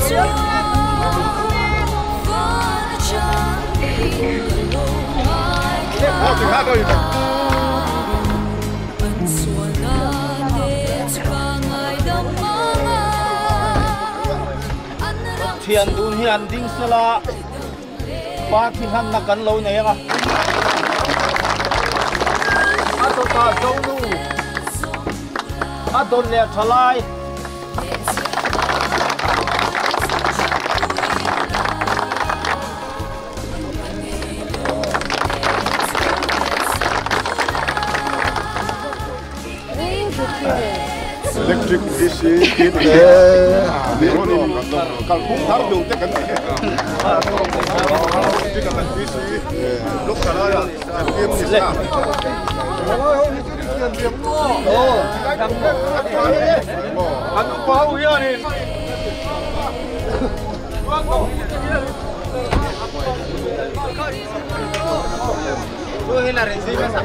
thiền đun hiền đinh sala ba thi han na kan lo này à ato ta dâu nu adon le thalai electric DC kit Leonin kalau pun taruh dulu tekan jika kan DC luk kalau ya dia bisa oh anu bau ya ni Tôi hay là để gì mà sẵn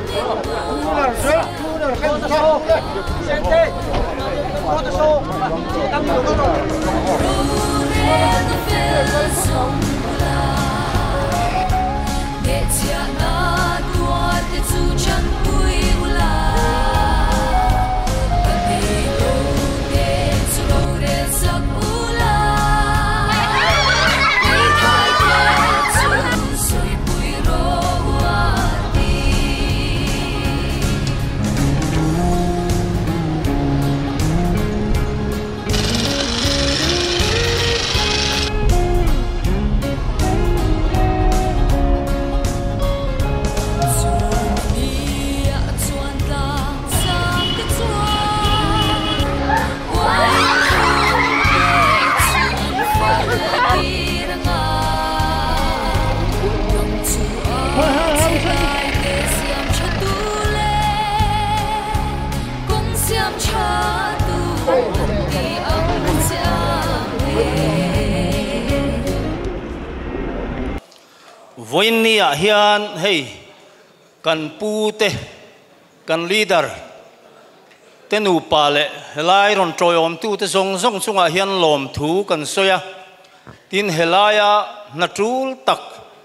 Với nia hiền hey kan pu te kan leader tenu pale helai ron troyom tu te song song sunga hiền lom thu kan soya tin helaya natul tak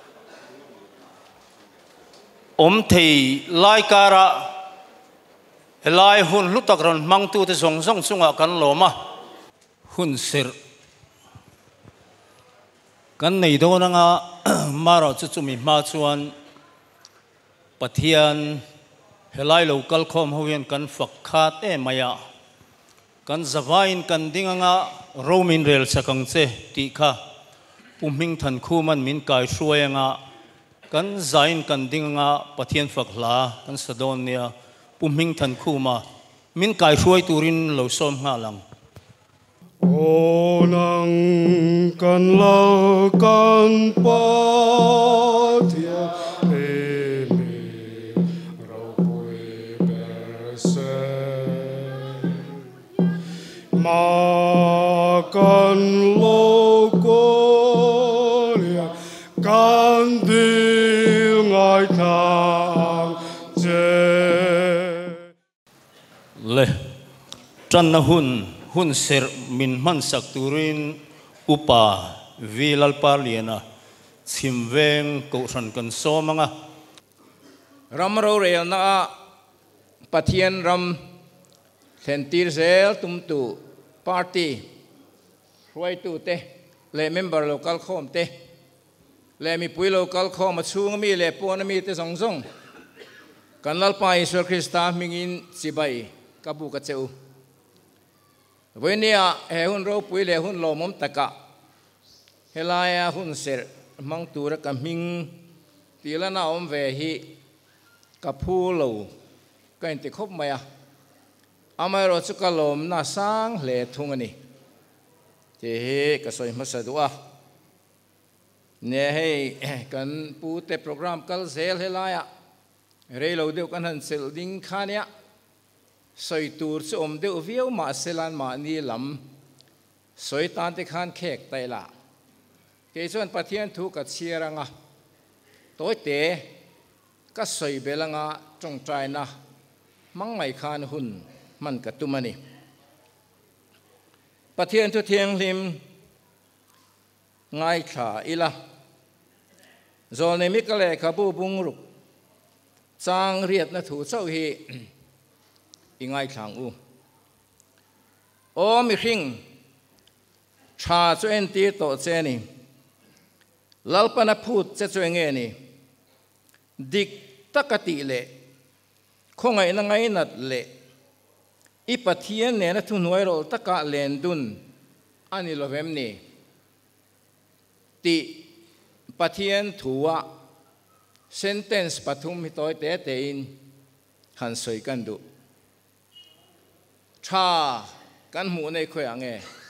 thei lai kara helai hun lutak ron mang tu te song song sunga kan loma hun sir kan nei do na nga maro chu chumi ma chuan pathian helai local khom hovian kan fakhat e maya kan zawain kan dinga nga romin rel sakang che ti kha puming than khu man min kai hruai nga kan zain kan dinga nga pathian fakla kan sadon nia puming than khu ma min kai hruai turin lo som nga lang ô nang kan lo kan pa thia emi rau pui perse ma kan lo ko lia kan dil ngai thang che le tran na hun ser min man sak turin upa vilal parliana chimveng ko ran kan somanga ramro rel na pathian ram sentir zel tumtu party roi tu te le member local khom te le mi pui local khom chung mi le pon mi te song song kanal pa Isur Krista mingin sibai kabu ka cheu Venia he hun ro pui le hun lo mom taka helaya hun ser mang tur ka ming tilana om ve hi ka phu lo ka in ti khop maya amai ro chu ka lom na sang le thung ani te he ka soi ma sa duwa ne he kan pu te program kal zel helaya re lo deu kan han sel ding khania soi tur chu om deuh viau ma selan ma ni lam soi tan te khan khek tai la ke chuan pathian thu ka chiaranga toy te ka soi belanga tong trai na mang mai khan hun man ka tumani pathian thu thiang lim ง่ายขาอีละโซนมิกเลขบูบุงรุกจางเรียดนะถูเจ้าฮีอีง่ายขางอูโอมิคิงชาจวนตีโตเจนี่ลัลปนาพูดเจจวนเงนี่ดิกตะกติเละคงไงนังไงนัดเละอีปะเทียนเนี่ยนะทุนหวยโรตะกะเลนดุนอันนี้เราเวมนี่ติปะเทียนถัวเซนเทนส์ปะทุมฮิตอยเตเตอินหันสวยกันดูชากันหูในขวางเง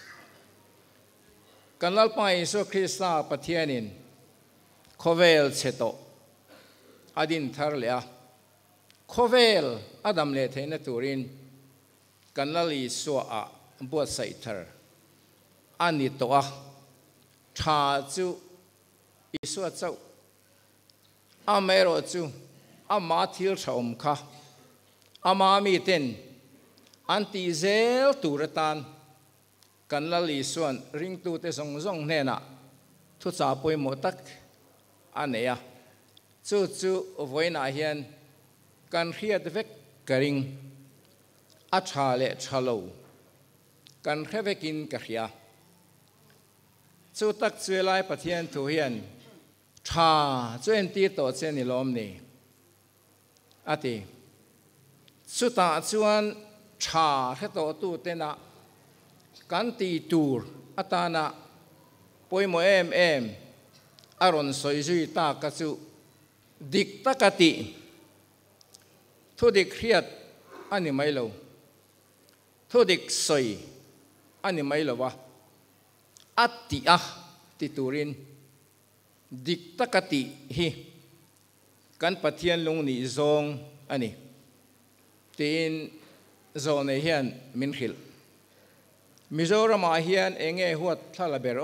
กันลัลไปสุคริสตาปะเทียนินโคเวลเชโตอดินทาร์เลียโคเวลอดัมเลเทนตูรินกันลัลีสัวอะบวชใส่เธออันนี้ตัวชาจูอิสัวเจ้าอาเมโรจูอามาทิลชอมค่ะอามามีเต็นอันติเซลตูรตันกันละลีส่วนริงตูเตสงซงเนน่ะทุจาปุยหมดักอันเนียจู่ไว้นาเฮียนกันเรียดเวกกริงอัชาเลชาโลกันเรเวกินกะเรียจู่ตักช่วยไล่ปะเทียนทุเฮียนชาจวนตีโตเจนิลอมนี่อติสุตาจวนชาเรโตตูเตนะกันตีตูร์อัตานะปอยโมเอ็มอารอนสอยจุยตากระจุดิกตะกติทุดิกเครียดอันนี้ไม่รู้ทุดิกสอยอันนี้ไม่รู้วะอัตติอะติตูรินดิกตะกติฮีกันปะเทียนลงนี่ซองอันนี้ตีนซองในเฮียนมินขิลมิโซรามาเฮียนเองหัวทาลาเบโร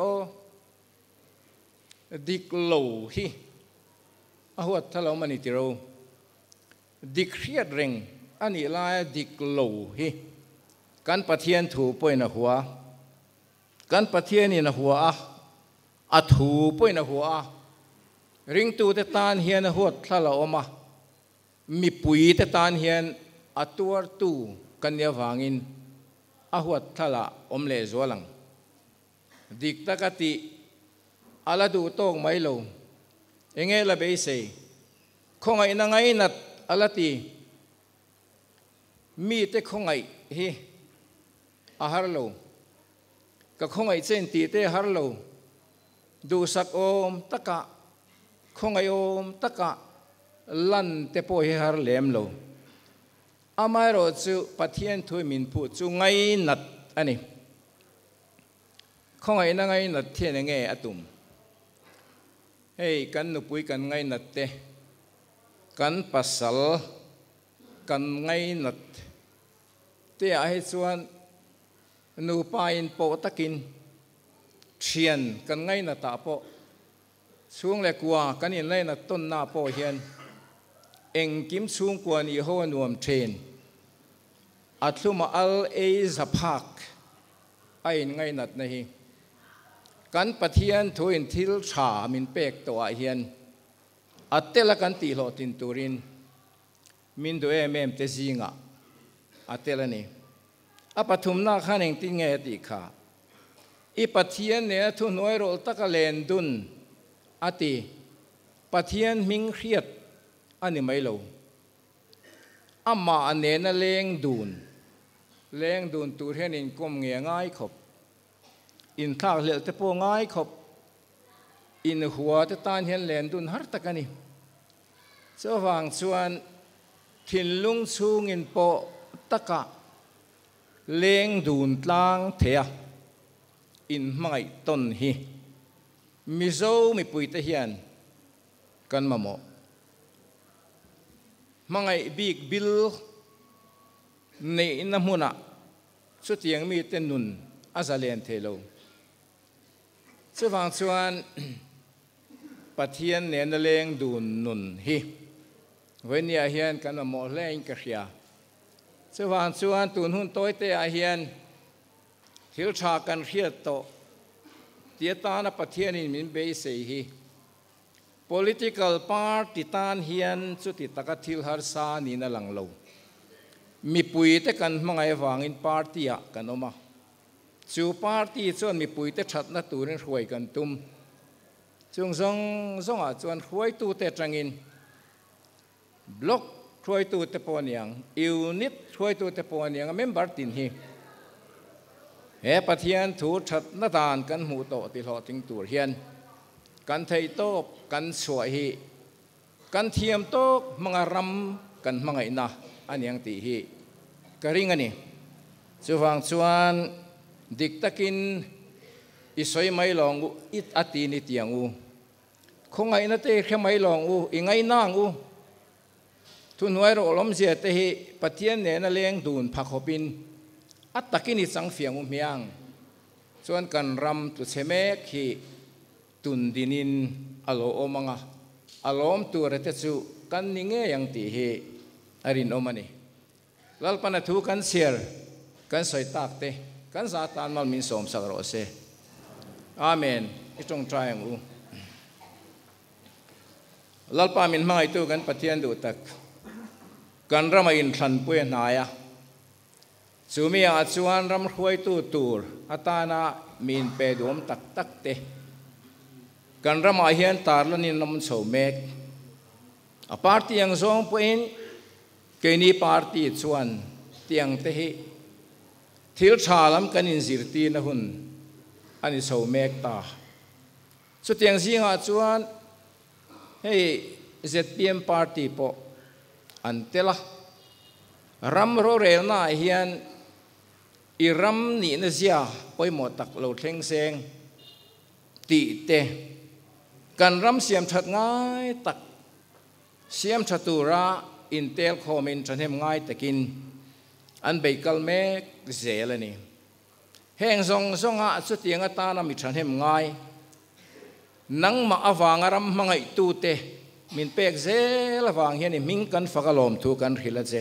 ดิกโลฮีหัวทาลามันนิติโรดิกเครียดเร่งอันนี้ลายดิกโลฮีกันปะเทียนถูป่วยนะหัวกันปะเทียนนี่นะหัวอะถูป่วยนะหัวริงตูเตตานเฮียนหัวทาลาออกมามีปุ๋ยเตตานเฮียนอัตัวตูกันเดียววางินอาหัวทะละอมเลจวลังดิกตะกติอาลาดูโต้งไม่ลงเองละเบยเซคงไงนังไงนัดอาลาตีมีแต่คงไงเฮอาฮาร์โลก็คงไงเซนตีเตฮาร์โลดูสักอมตะกะคงไงอมตะกะลันเตโปเฮฮาร์เลมโลอามาโรจูปะเทียนทุยมินพูจูไงนัดอันนี้คงไงนังไงนัดเทียนไงอะตุมเฮ้ยกันนุปุยกันไงนัดเตกันปัสสลกันไงนัดเตะให้ส่วนนูปาอินโปตะกินเชียนกันไงนัดตาโปช่วงแรกว่ากันอินไลนัดต้นหน้าโปเฮียนเองกิมสูงกว่านี้หัวนวมเทรนอัตลุมาอัลเอซาพักไอ้ไงนัดนี่กันปะเทียนทุยทิลชามินเปกตัวเฮียนอัตเตละกันตีโลตินตูรินมินดูเอเมมเตซิงะอัตเตละนี่อปฐุมนาขันเองติงเงติขาอีปะเทียนเนี่ยทุนน้อยโรตะกะเลนดุนอติปะเทียนมิงเครียดอันนี้ไม่รู้อามาอันเนนเลี้ยงดูนตัวเห็นอินก้มเงียง่ายขบอินทากเหลือแต่พวง่ายขบอินหัวจะตานเห็นเลนดุนฮัตตะกันนี่เจ้าฟังส่วนถิ่นลุงสูงอินโปตะกะเลี้ยงดูนตางเทียอินไม่ต้นฮีมิโซมีปุยตะเฮียนกันมาโมมังไอบิ๊กบิลในน้ำมุนะสุดยังมีเต้นนุนอาซาเลนเทโลสุฟังชวนปะเทียนเนนเลงดูนุนฮีเวเนียเฮียนกันมาโมเลงกระเชียสุฟังชวนตุนหุ่นโต้เตอาเฮียนทิวชากันเรียดโต tia ta na pathian in min be sei hi political party tan hian chu ti taka thil har sa ni na lang lo mi pui te kan mangai wangin party a kan oma chu party chuan mi pui te that na turin hruai kan tum chung zong a chuan hruai tu te tangin block hruai tu te poniang unit hruai tu te poniang member tin hi he pathian thu that na dan kan mu to ti lo ting tur hian kan thei to kan suai hi kan thiam to mga ram kan mangai na aniang ti hi karing ani chuwang chuan dik takin isoi mai long u it ati ni tiang u khongai na te khemai long u ingai nang u thunwai ro lom je te hi pathian ne na leng dun phakopin at takin i chang fiang u miang chuan kan ram tu cheme khi tun dinin alo omanga alom tu rete chu kan ninge yang ti hi arin omani lalpana thu kan share kan soi tak te kan za tan mal min som sak ro se amen itong trying u lalpa min mangai tu kan pathian du tak kan rama in thlan pui naya chumi a chuan ram khuai tu tur atana min pe dom tak tak te kan rama hian tarlanin lam chho mek a party ang zong puin keini party chuan tiang te hi thil thalam kan in zirti na hun ani chho mek ta chu tiang zinga chuan hei ZPM party po antela ram ro rel na hian i ram ni na zia poimo tak lo thleng seng ti te kan ram siam that ngai tak siam thatura in tel khomin thanem ngai takin an beikal me zelani heng zonga chu tianga ta na mi thanem ngai nang ma awanga ram mangai tu te min pek zel awang hian ming kan fakalom thu kan rila che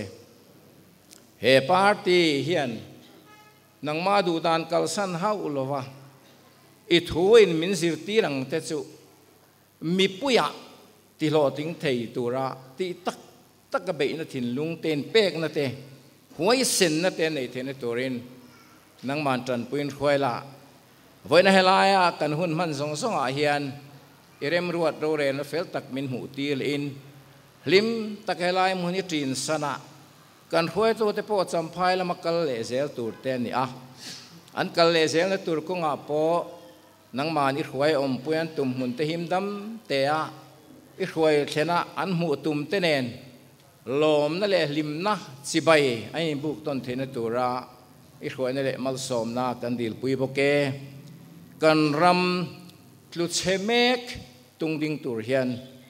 he party hian nang ma du dan kalsan ha ulova i thuin min zirti rang te chu mi puya ti lo ting thei tura ti tak tak be na thin lung ten pek na te huai sen na te nei the na turin nang man tran puin khwaila voina helaya kan hun man zong zong a hian irem ruat ro re na fel tak min hu til in lim tak helai mun trin sana kan khoi to te po champhai la makal le zel tur te ni a an kal le zel na tur ko nga po nang man i khwai om puan tum mun te him dam te a i khwai thena an mu tum te nen lom na le lim na chibai ai buk ton thena tura i khwai na le mal som na kan dil pui boke kan ram tlu chemek tung ding tur hian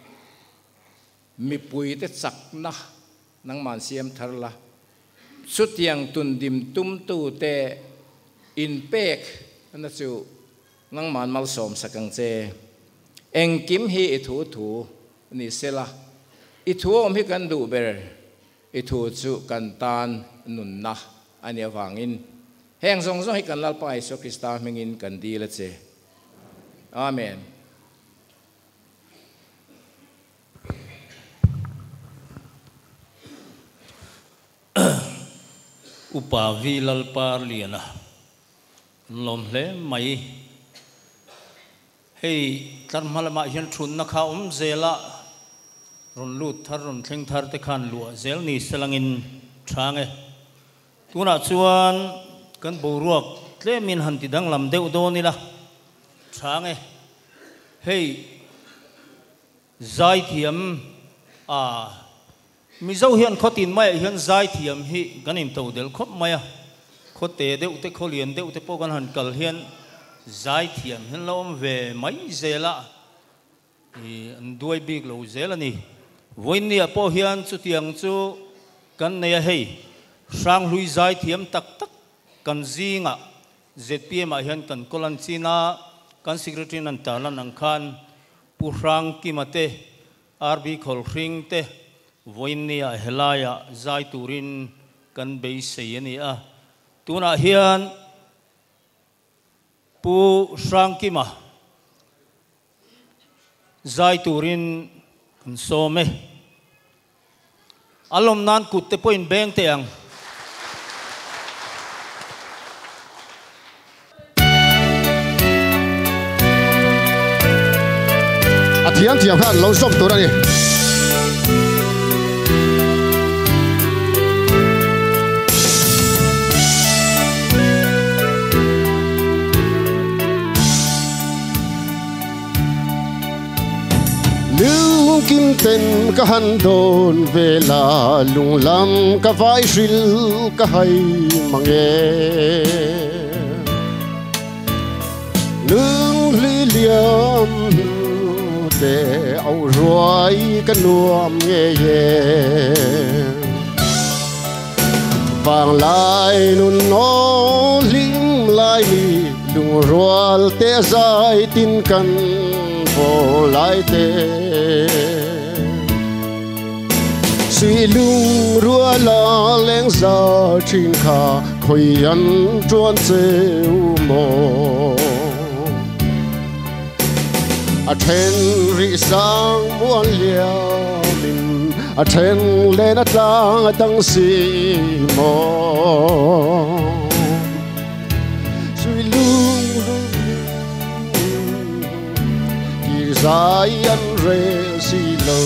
mi pui te chak na nang man siam tharla sutiang tun dim tum tu te in pek na chu nang man mal som sakang che eng kim hi i thu thu ni sela i thu om hi kan du ber i thu chu kan tan nun na ani awangin heng zong zong hi kan lal pai so krista mengin kan di la che amen upa vi lalpar liana lom hle mai hei tar malama hian thun na kha zela ron lut thar ron thleng thar te khan lua zel ni selangin thange tuna chuan kan boruak tlemin han ti dang lam deuh do ni la thange hei zai thiam a mizo hian khotin mai hian zai thiam hi ganin to del khop maya khote deuh te kholian deuh te po kan han kal hian zai thiam hian lom ve mai zela i duai big lo zela ni voin ni apo hian chu tiang chu kan nei hei sang lui zai thiam tak tak kan zinga ZPM a hian kan kolan china kan secretary nan talan ang khan purang kimate RB khol ring te voin ni a helaya zai turin kan be sei ani a tuna hian pu sang kima zai turin some alom nan kut te point beng te ang thiam thiam khan lo som tur ani lung kim ten ka han don vela lung lam ka vai ril ka hai mange lung li liam để âu ruồi cái nuông nghe ye vàng lại nun nó lim lại mi lung ruồi te dài tin căn vô lại te suy lung rùa la leng ra trên kha khơi ăn chuan trêu mò a then ri sang muan liao min a then lên a tang a tang si mo suy lung ki zai an re si lo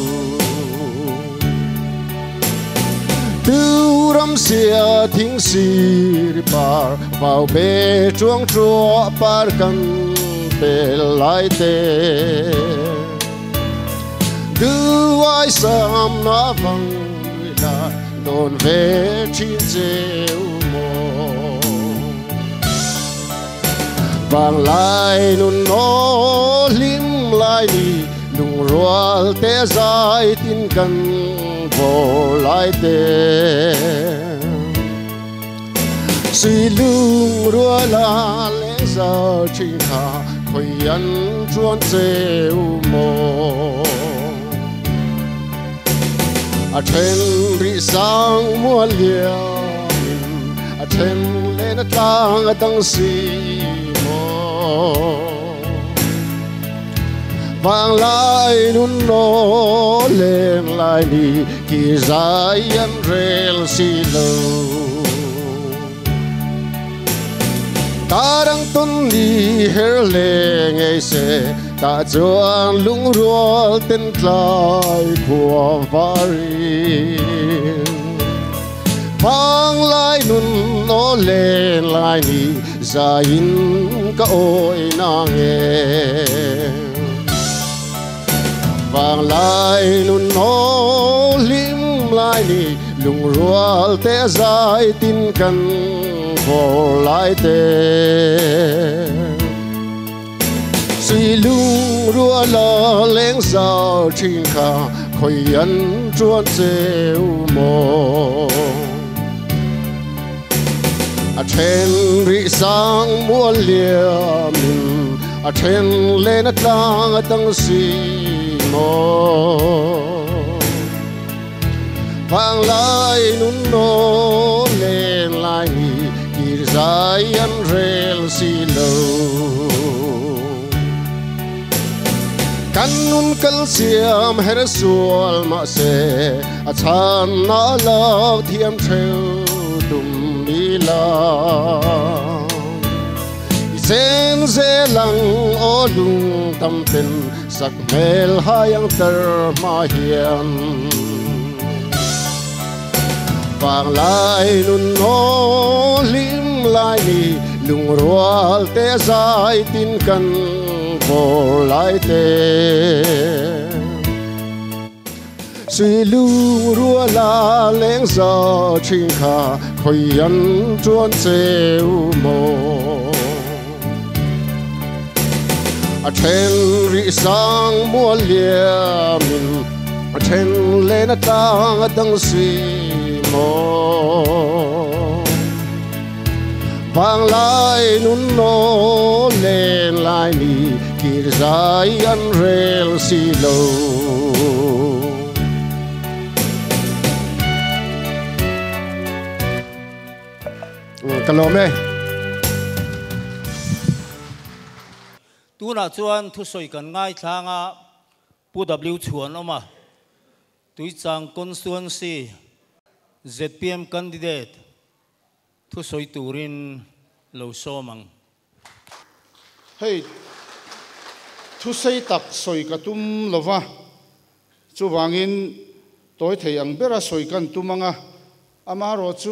tu ram sia thing si ri par vào bê chuang chua par kan te lai te du ai sam na vang la don ve chin cheu mo vang lai nun no lim lai ni lung rual te zai tin kan vo lai te si lung rua la le za chin kha khoi an chuan cheu mo a then ri sang mua lia a then lên a tang a tang si mo vang lai nun no lên lai ni ki zai an rel si lo ta đang tuân đi her le ngay se ta chuan lung rual ten tlai khua vari vang lai nun no lên lai ni za in ka oi na nge vang lai nun no lim lai ni lung rual te zai tin kan vô lại te si lung rua la leng sao chin kha khoi an chuan cheu mo a then ri sang mua liam a then lên a tang a tang si mo vang lai nun no lên lai ni zai an rel si lo kan nun kal siam her sual ma se a chan na la thiam theu tum mi la sen ze lang o lung tam ten sak mel hayang ter ma hian vang lai nun no lim lai ni lung rual te zai tin kan vo lai te suy lung rua la leng za chin kha khoi an chuan cheu mo a then ri sang mua liam a then lên a tang a dang si mo vang lai nun no lên lai ni kir zai an rel si lo kalome tu na chuan thu soi kan ngai thlanga pu w chuan oma Tuichang constituency ZPM candidate thu soi turin lo somang hey thu sei tak soi katum lova chu wangin toy thei ang bera soi kan tumanga amaro chu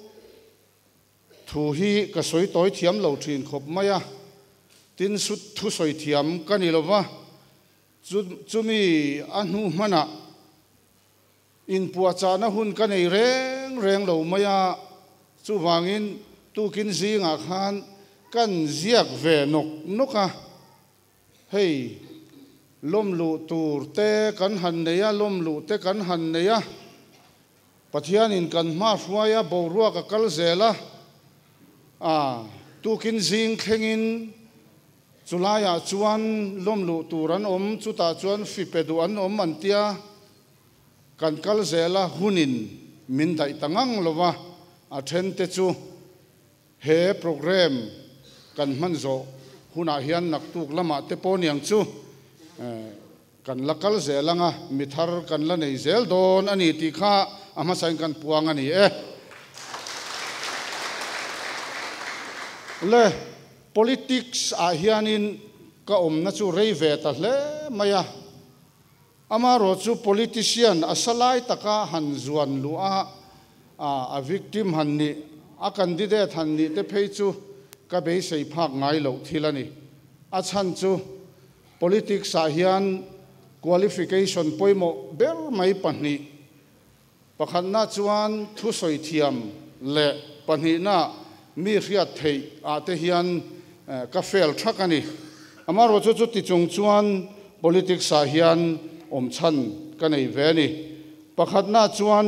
thu hi ka soi toy thiam lo thin khop maya tin su thu soi thiam kanilova chumi anu mana in puacha na hun kanei reng lo maya chu wangin tu kin zinga khan kan ziak ve noka hey lom lu tur te kan han neya lom lu te kan han neya pathian in kan ma hruaya borua ka kal zela tu kin zing khengin chulaya chuan lom lu turan om chuta chuan fipedu an om antia kan kal zela hunin min dai tangang lova a then te chu he program kan manzo huna hian nak tuk lama te poniang chu kan lakal zelanga mithar kan la nei zel don ani ti kha ama sain kan puang ani le politics a hianin ka omna chu rei ve ta hle maya amaro chu politician asalai taka han zuan lu a victim hanni a candidate hanni te phei chu ka be sei phak ngai lo thilani a chan chu politics a hian qualification poimo ber mai panni pakhanna chuan thu soi thiam le panni na mi riat thei a te hian ka fel thakani amaro chu ti chung chuan politics a hian om chan ka nei ve ni pakhatna chuan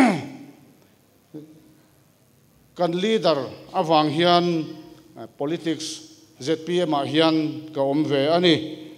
kan leader awang hian politics ZPM a hian ka om ve ani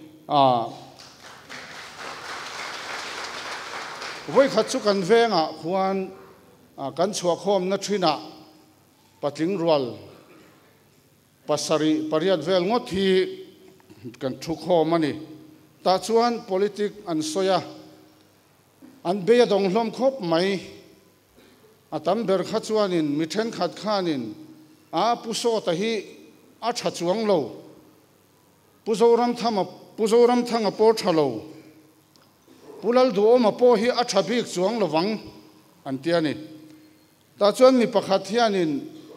voi khat chu kan venga khuan kan chhuak khom na thina patling rual pasari pariat vel ngot hi kan thu khom ani ta chuan politic an soya an be dong hlom khop mai atam ber kha chuanin mithen khat khanin puso ta hi a tha chuang lo puzoram thanga por thalo pulal du oma po hi a tha bik chuang lowang an tiani ta chuan mi pakhat hianin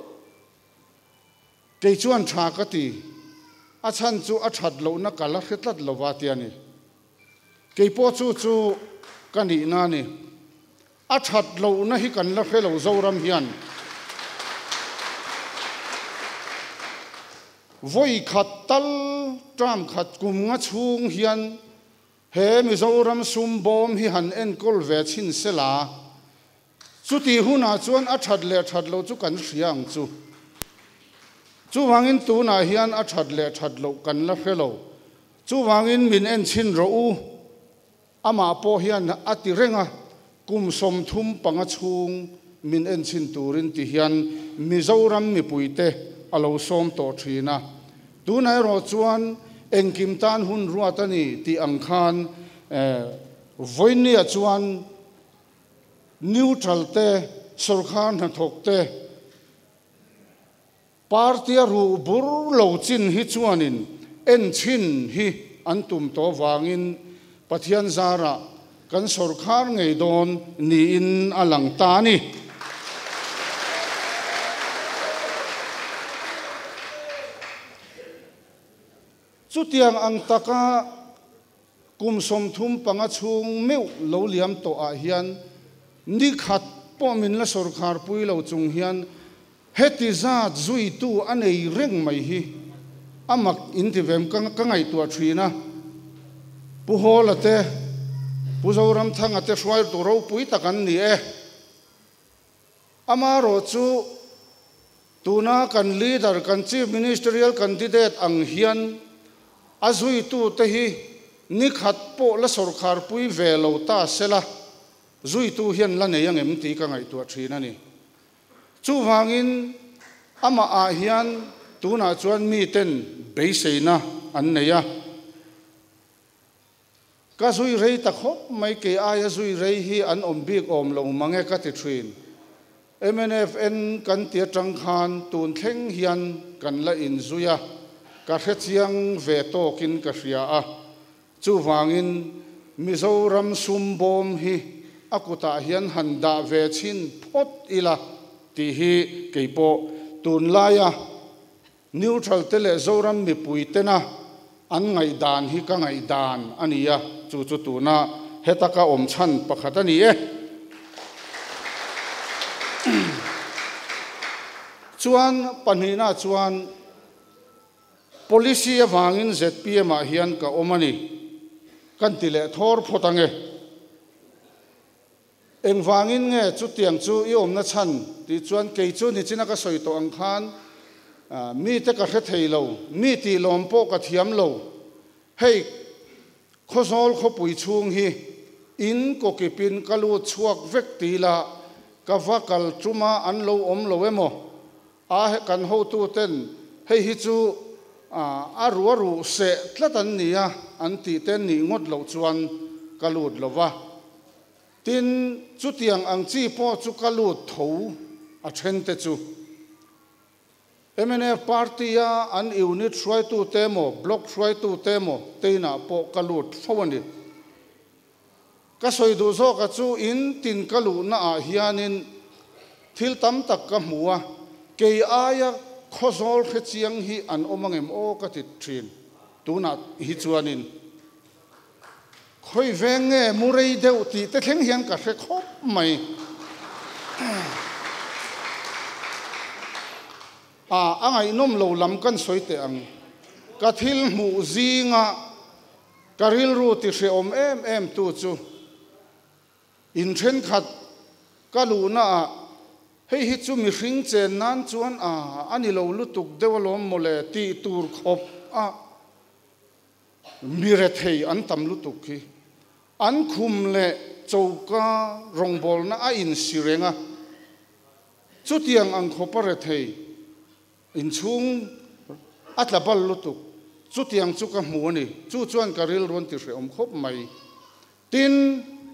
ke chuan tha ka ti a chan chu a that lo na kala khetlat lova tiani ke po chu kani na ni a that lo na hi kan la khelo zoram hian voi khat tal tram khat kum nga chung hian he mizoram sum bom hi han en kol ve chin sela chuti huna chuan a that lo chu kan hriang chu wangin tu na hian a that lo kan la khelo chu wangin min en chin ro u ama po hian ati renga kum som thum panga chung min en chin turin ti hian mizoram mi puite alo som to thina tu nai ro chuan engkim tan hun ruatani ti angkhan voinia chuan neutral te sarkhan na thok te party ru bur lo chin hi chuanin en chin hi antum to wangin pathian zara kan sarkar ngei don ni in alang ta ni chutiang ang taka kum som thum panga chung meu lo liam to a hian ni khat po min la sarkar pui lo chung hian heti zat zui tu anei reng mai hi amak intivem ka ngai tu thina pu holate puzoram thanga te swai tu ro pui takan ni amaro chu tuna kan leader kan chief ministerial candidate ang hian azui tu te hi ni khat po la sarkar pui velo ta sela zui tu hian la nei angem ti ka ngai tu thina ni chu wangin ama a hian tuna chuan mi ten beiseina อันนี้ก็ซุยเรย์ตะคบไม่เกี่ยอซุยเรย์ฮีอันอมบีกอมลงมังเงกัติทรีนMNFN กันเตียจังคานตูนเข่งเฮียนกันละอินซุยกะเฮ็ดยังเวโตกินกะเสียจูวางอินมิโซรัมซุมบอมฮีอากุตาเฮียนหันดาเวชินพดอีละตีฮีเกยโปตูนลายนิวทรัลเตเลโซรัมมีปุยเตนะอันไงดานฮีก็ไงดานอันนี้จูตูน่าเฮตกะอมชันปะขัดนี้ชวนปัญหาชวน policy วางอิน ZPM เฮียนกับอมันนี่กันติเลทอร์พอตังเองวางอินเงจุดเตียงจูอีอมนัชันที่ชวนเกยจูนี่จินักสอยตัวอังคารมีแต่กระเทยโลมีตีลมโปกระเทียมโลให้ข้อสอบข้อปุยชุงฮีอินก็กิปินกลูชวกเวกตีละกะฟักลจุมาอันโลอมโลเวโมกันหูตูเต้นให้ฮิจูรัวเสะละตันนี้อันตีเต้นนี่งดโลจวนกลูดโลวะตินจุดยังอังจีพอจุกลูดถูอัเชนเตจูMNF ปาร์ตี้อันยูนิตช่วยตูเตโมบล็อกช่วยตูเตโมเตน่าพอกลูดฟวันนี้ก็สวยดูโซกัจูอินตินกลูน่าเฮียนินทิลตัมตักกับหัวเกียร์ข้อสอบเชียงฮีอันอมังเอ็มโอก็ติดทรีนตูน่าฮิจวนินคอยเวงเงมูเรย์เดวตีแต่เข่งเฮียนกับเรคบไม่อังไงนุ่มโลลำกันสวยแต่อังกะทิลหมูซีงะกะริลรูติเชอมเอ็มตูจูอินเทรนขัดกะลูน่าให้ฮิจูมีริงเจนนั้นจวนอันนี้เราลุตุกเดวลมโมเลตีตูร์ขบมีเรทให้อันตำลุตุกฮีอันคุมเลโจการงบอลน่าอินสิเรงจุดยังอังขบเรทให้อินชุงอัตลับลลุตุกจุดยังจุกหัวนี่จุดจวนกะริลรวนติเชอมขบไม่ติน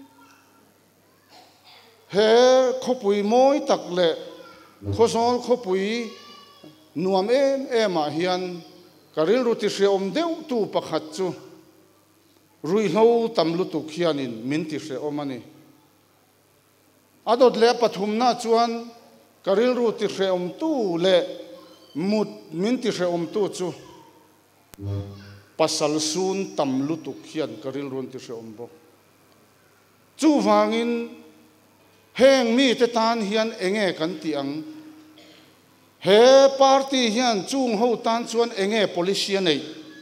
เฮขบุยมอยตักเละข้อสอบขบุยนวมเอ็มเฮียนกะริลรุติเสียอมเดียวตูปะขัดจูรุยโลตำลุตุกเฮียนินมินติเสียอมันนี่อดดเละปฐุมนาจวนกะริลรุติเสียอมตูเละมุดมินติเสียอมตูจูปัสสัลซูนตำลุตุกเฮียนกะริลรุติเสียอมบจูวางินเฮงมีแต่ตานเฮียนเองกันตีอังเฮปาร์ตี้เฮียนจุงหูตานชวนเองpolicyนี่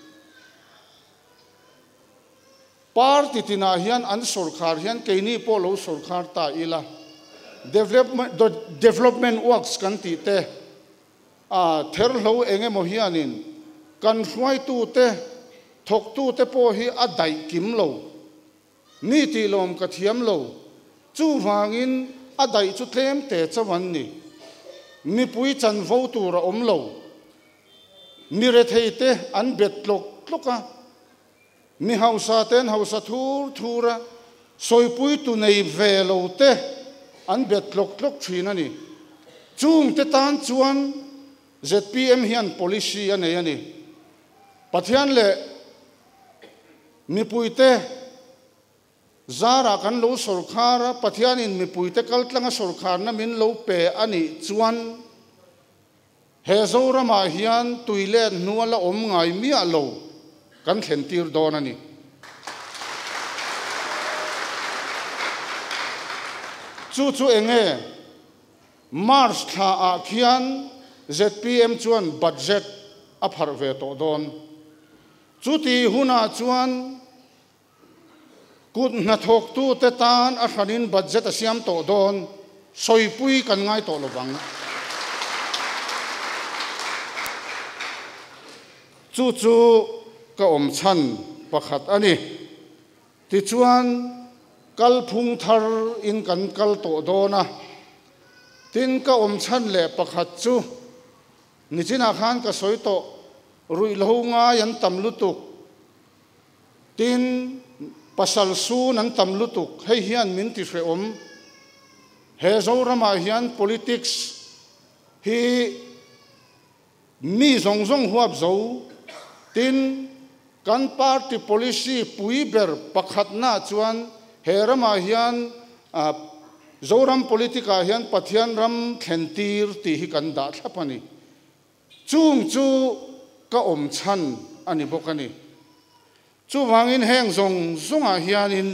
ปาร์ตี้ที่น่าเฮียนอันสุรคาร์เฮียนเกนี่พอเราสุรคาร์ตาอีละ development works กันตีเตเทอร์เราเองโมเฮียนินกันช่วยตูเตทกตูเตพอฮีอัดไดกิมโลมีตีลมกระเทียมโลจูวางอินอดัยจุดเล่มเตจวันนี้มีปุยจันฟูตูระอมโลมีเรทเตอันเบ็ดลกมีเฮาซาเตนเฮาซาทูระสอยปุยตุในเวโลเตอันเบ็ดลกชีนั่นนี่จูงเตตานจวน ZPM เฮียน policy อันนี้ปัจจัยเล่มีปุยเตจารากันโลสุรคาร์ปัทยานินมีปุยเตกัลตังสุรคาร์นั้นมินโลเปอันนี้จวนเฮโซรามาเฮียนตุยเล่นนัวละอมไงมีอะโลกันเข็นตีร์ดอนันนี่จู่เองมาร์ชท่าอาเขียน ZPM จวนบัตเจ็ตอัพฮาร์เวตโดนจู่ที่หุนาจวนกุดนัทกตูเตตานอาคานินบัดเจ็ตเสียมโตโดนสอยปุยกันง่ายโตลบังจู่ก็อมชันประคัดอันนี้ที่ชวนกัลพุงทาร์อินกันกัลโตโดนะตินก็อมชันเละประคัดจู่นิจินาคานก็สอยโต rui lahu nga yan tam lutuk tin pasal su nan tam lutuk hei hian min ti hre om he zo rama hian politics hi mi zong zong huap zo tin kan party policy pui ber pakhat na chuan he rama hian zoram politika hian pathian ram thlentir ti hi kan da thlapani chung chu ka om chan ani bokani chu wangin heng zong zonga hian in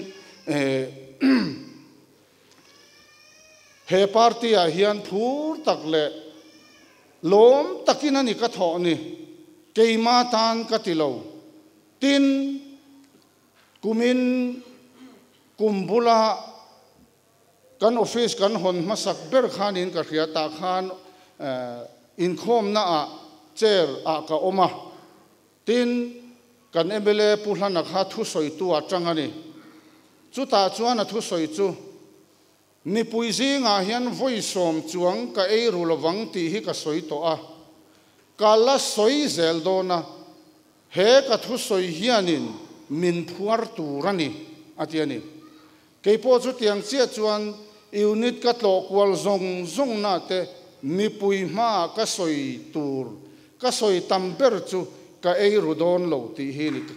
he party a hian phur tak le lom takin ani ka tho ni keima tan ka tilo tin kumin kumbula kan office kan hon masak ber khanin ka khia ta khan in khom na a chair a ka oma tin kan emele puhlana kha thu soi tu a tangani chu ta chuan a thu soi chu ni puizi nga hian voi som chuang ka ei rulawang ti hi ka soi to a kala soi zel dona he ka thu soi hianin min phuar turani atiani keipo chu tiang chia chuan unit ka tlo kwal zong zong na te mi pui ma ka soi tur ka soi tamper chu ka ei rudon lo ti hi ni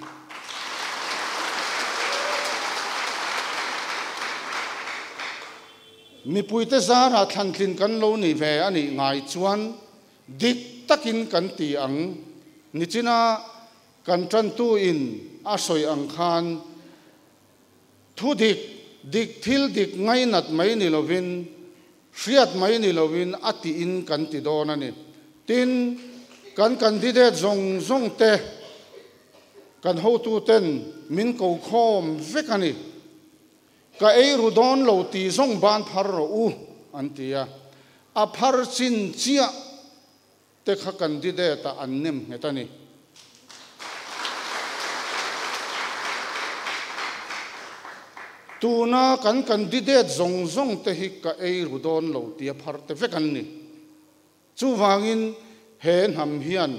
mi pui te zara than thlin kan lo ni ve ani ngai chuan dik takin kan ti ang ni china kan tran tu in a soi ang khan thu dik thil dik ngai nat mai ni lovin hriat mai ni lovin ati in kan ti don ani tin kan candidate zong zong te kan ho tu ten min ko khom vekani ka ei rudon lo ti zong ban phar ro u antia a phar chin chia te kha candidate ta annem hetani tuna kan candidate zong zong te hi ka ei rudon lo ti phar te vekan ni chu wangin he nam hian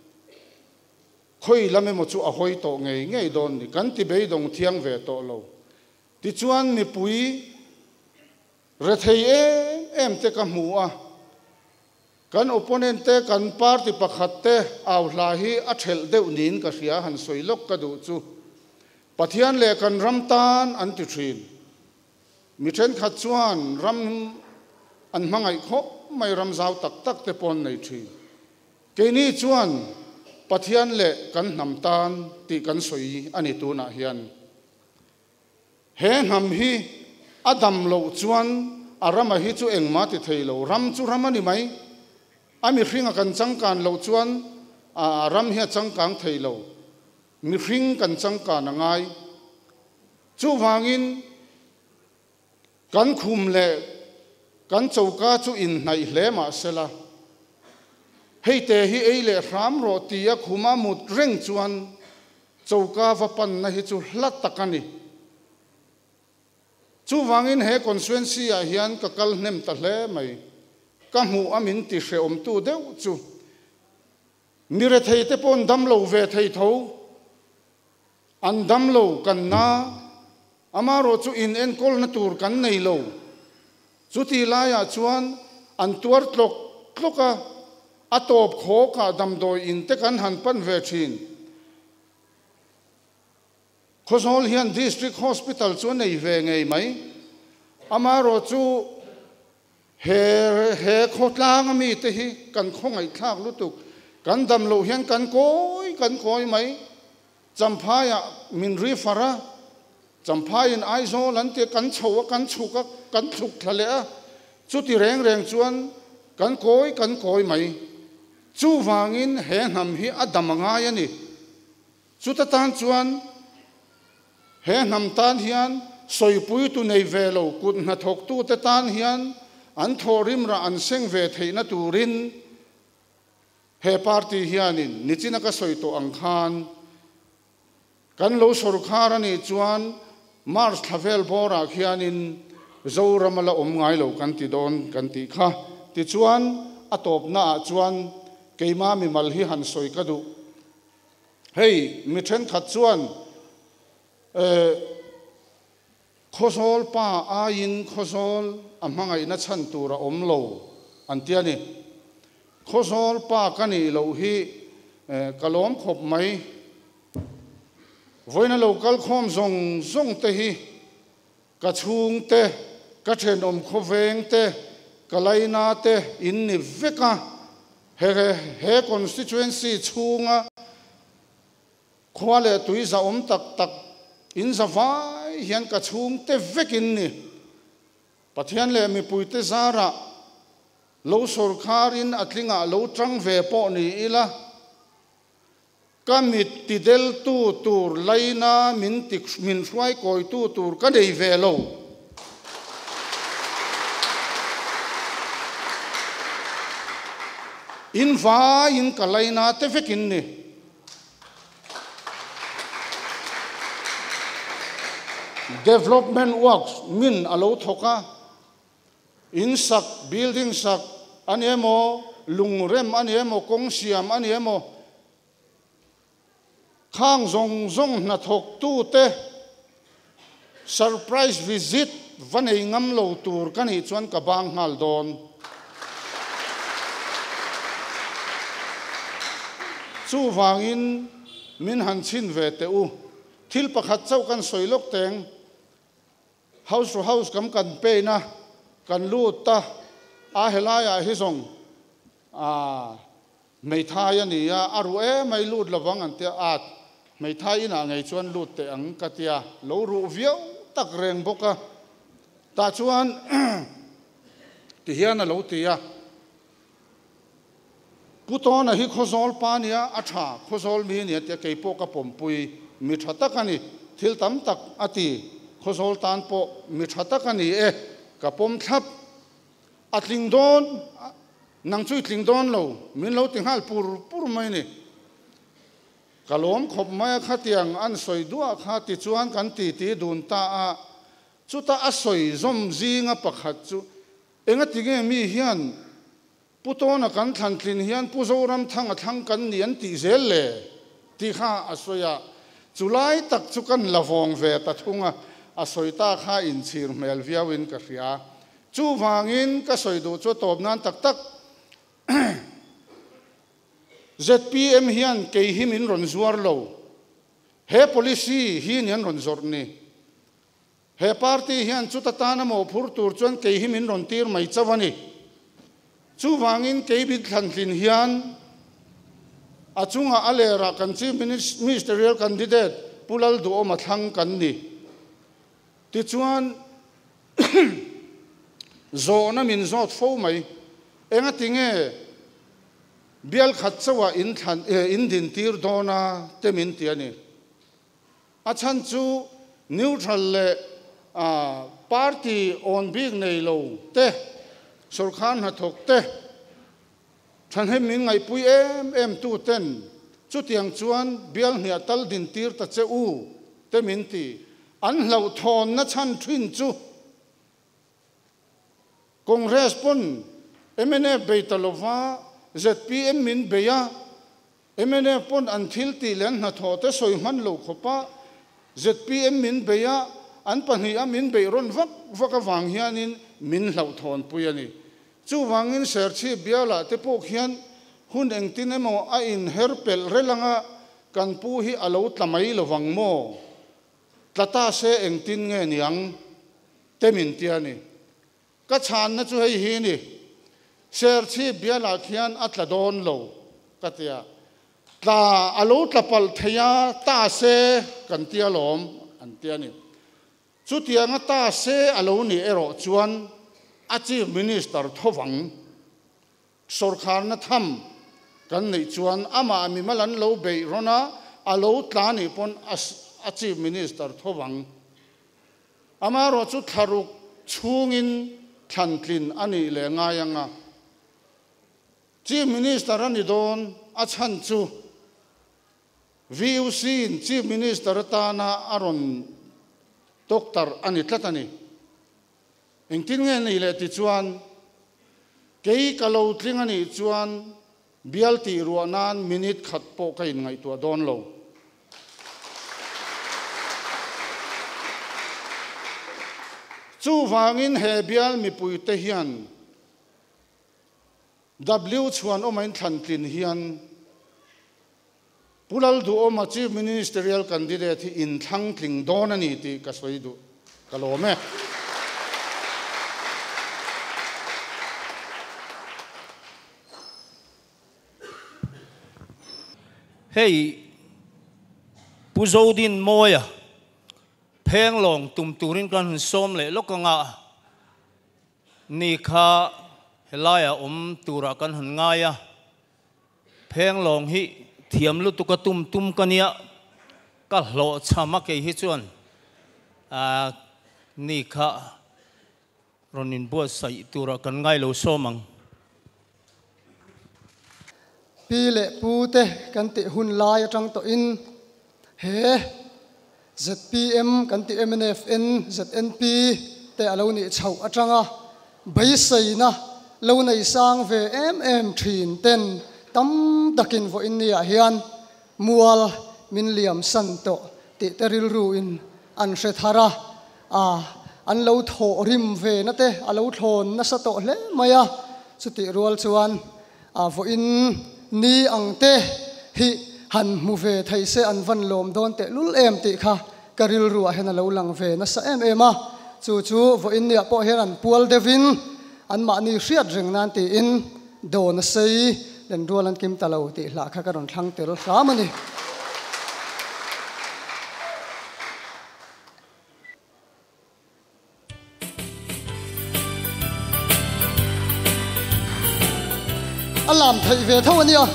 khoi lame mo chu a hoi to ngei ngei don ni kan ti be dong thiang ve to lo ti chuan mi pui re thei em te ka mu a kan opponent te kan party pakhat te aw hla hi a thel deuh nin ka hria han soilok ka du chu pathian le kan ramtan an ti thin mi then khat chuan ram an mangai kho mai ram zau tak tak te pon nei thin ke ni chuan pathian le kan namtan ti kan soi ani tu na hian he nam hi adam lo chuan arama hi chu engma ti theilo ram chu ramani mai ami hringa kan changkan lo chuan ram hi changkang theilo mi hring kan changkan angai chu wangin kan khum le kan chauka chu in nai hle ma sela hei te hi ei le ram ro ti a khuma mut reng chuan chauka va pan na hi chu hlat takani chu wangin he constituency a hian ka kal hnem ta hle mai ka mu amin ti hre om tu deuh chu ni re thei te pon dam lo ve thei tho an dam lo kan na amaro chu in en kol na tur kan nei lo chu ti la ya chuan an tuar tlok tloka atop kho ka dam doi in te kan han pan ve thin khosol hian district hospital chu nei ve ngei mai amaro chu he khotlang mi te hi kan khongai thak lutuk kan dam lo hian kan koi mai champaya min ri fara champain aizo lan te kan chho kan chuka kan chuk thale a chu ti reng chuan kan koi mai chu wangin he nam hi adamanga yani chu ta tan chuan he nam tan hian soipui tu nei velo kut na thok tu te tan hian an thorim ra an seng ve theina turin he party hianin nichina ka soito ang khan kan lo sorkhar ani chuan mars thavel bora khianin zoramala ngai lo kan ti don kan ti kha ti chuan atop na chuan keima mi mal hi han soi ka du เฮ้ยมิเทนขัดส่วนโคโซลป้าอายินโคโซลอัมหังไงนัชันตัวระอมโลอันเตียนี่โคโซลป้ากันนี่โลฮีกะล้อมขบไหมวันนั้นเรากลคอมซงเตฮีกะชุงเตกะเทนอมขบเวงเตกะไลนาเตอินนิเวกะเฮคอนสติทูเอนซีชุงะควาเลตุยซาอมตักอินซาฟายเฮียนกะชุงเตเวกินนี่ปะเทียนเลมีปุยเตซาระโลสุรคารินอัตลิงะโลจังเวปอนี่อีละก็มิดติเดลตูร์ไลนามินช่วยคอยตูร์ก็ได้เวโลอินฟ้าอินกัลไลนาเตฟกินนี่development works มินอโลทกะอินสัก building สักอันนี้โมลุงเรมอันนี้โมกงเสียมอันนี้โมข้างซงนัทกตู้เต surprise visit วันนี้งำโลตูร์กันอีชวนกับบางฮัลดอนสู้วางอินมินหันชินเวเตอูทิลประคัดเจ้ากันสวยลกแตง house to house กันเปนะกันลูดตาอาเฮลายาฮิซงไม่ทายนี่อารุไม่ลูดระวังอันเตียอาดไม่ทายน่ะไงชวนลูดเตอังกติยาโลรูเวียวตักเรงบกะตาชวนที่เฮียน่ะโลตียาผู้ตอนฮิโคโซลปานียอัฐาโคโซลมีเนี่ยเตะเกยปกกับผมปุยมิทัตกันนี่ทิลตั้มตักอติโคโซลตานปอมิทัตกันนี่กับผมทับอัดลิงโดนนังช่วยลิงโดนเรามินเราติงฮัลปูร์ไม่นี่กะล้อมขบไม้ขัดยังอันสวยดัวขัดติจวนกันตีดูนตาจุดตาสวยซอมซีงะปักขัดจุเองติเกมีเฮียนผู้ต้นกันทันทินเฮียนผู้โซรำทั้งกันเนียนตีเซลเล่ตีข้าอสวยจุไลตักจุกันละฟองเวตัทุงอสวยตาข้าอินชีร์เมลวิอาวินกะเฟียจูวางอินก็สวยดูจุตบนั้นตัก ZPM เฮียนเกยหิมินรอนซัวร์โลเฮ policy เฮียนรอนซอร์นี่เฮ party เฮียนจุตตานโมพูดตูร์จวนเกยหิมินรอนตีร์ไม่จวันนี่จูวางอินเกยบิดทันทินเฮียนอาจุงอาเลระกันชีมิสเตอรียลคันดิเดตปุลัลดูอมาทั้งกันนี่ติจวนโซนมินโซดโฟไหมเอ็งติงเบียลขัดสวะอินดินตีร์โดนาเตมินตียนี่อาชันจูนิวทรัลเลปาร์ตี้ออนบิกในโลเตสุรคานหัดถกเตฉันให้มิงไงปุยเอ็มตู้เต้นจุดยังชวนเบียลเหียตัลดินตีร์ตัดเจ้าเตมินตีอันเหล่าทอนนัชันทวินจูคงเรสปอนเอ็มเนเบตลวาZPM มินเบียเอ็มเนปอนอันทิลตีเลนหัดถอเตสวยมันโลขปะ ZPM มินเบียอันปัญหามินเบรอนวักวางเฮียนินมินเหล่าทอนปุยนี่จูวางอินเสิร์ชเบียละเตปกเฮียนหุ่นเองตินเอโมอินเฮอร์เปลเรลังกันปูฮีอลาวตละไม่ระวังโมตาตาเซเองตินเงนียงเตมินเตียนี่ก็ชานนะจูให้ฮีนี่เสิร์ชเบียละเฮียนอัตละโดนโลกัตยาตาอลาวตละปัลเทียตาเซกันเตียลอมอันเตียนี่จุดยังตาเซอลาวนี่เอโรจวนอาชีพมินิสเตอร์ทวังสุรคารนัทมกันในจวนอามามิมาลันโลเบย์รนะอลาวตานี่ปนอาชีพมินิสเตอร์ทวังอามารจุดทารุกชูงินทันทินอันนี้เลยง่ายยังชีฟมินิสเตอร์นี่โดนอาชันจูวิวซีนชีฟมินิสเตอร์ตานาอารอนด็อกเตอร์อันนี้ทัศนีเองทิ้งเงินนี่เลยติจวนเกี่ยกลาวทิ้งอันนี้จวนเบียลตีรัวนานมินิทขัดโปกันไงตัวโดนโล chu wangin he bial mi pui te hian w chuan omain than tin hian pulal du oma chief ministerial candidate hi in thang tling don ani ti ka soi du kalome hey puzodin moya pheng long tum turin kan som le lokanga ni kha helaya tura kan han ngaya pheng long hi thiam lu tu ka tum kania ka hlo chama ke hi chuan ni kha ronin bo sai tura kan ngai lo somang pi le pu te kan ti hun lai atang to in he ZPM kan ti MNFN ZNP te alo ni chau atanga bai sai na lo nei sang ve thin ten tam takin vo in nia hian mual min liam san to ti teril ru in an she thara an lo tho rim ve na te alo thon na sa to hle maya chuti rual chuan vo in ni ang te hi han mu ve thai se an van lom don te lul em ti kha karil ru hen alo lang ve na sa em a chu vo in nia po hian an pual devin an ma ni hriat reng nan ti in don sei len rual an kim talo ti hla kha karon thlang tel hlamani alam thai ve thawania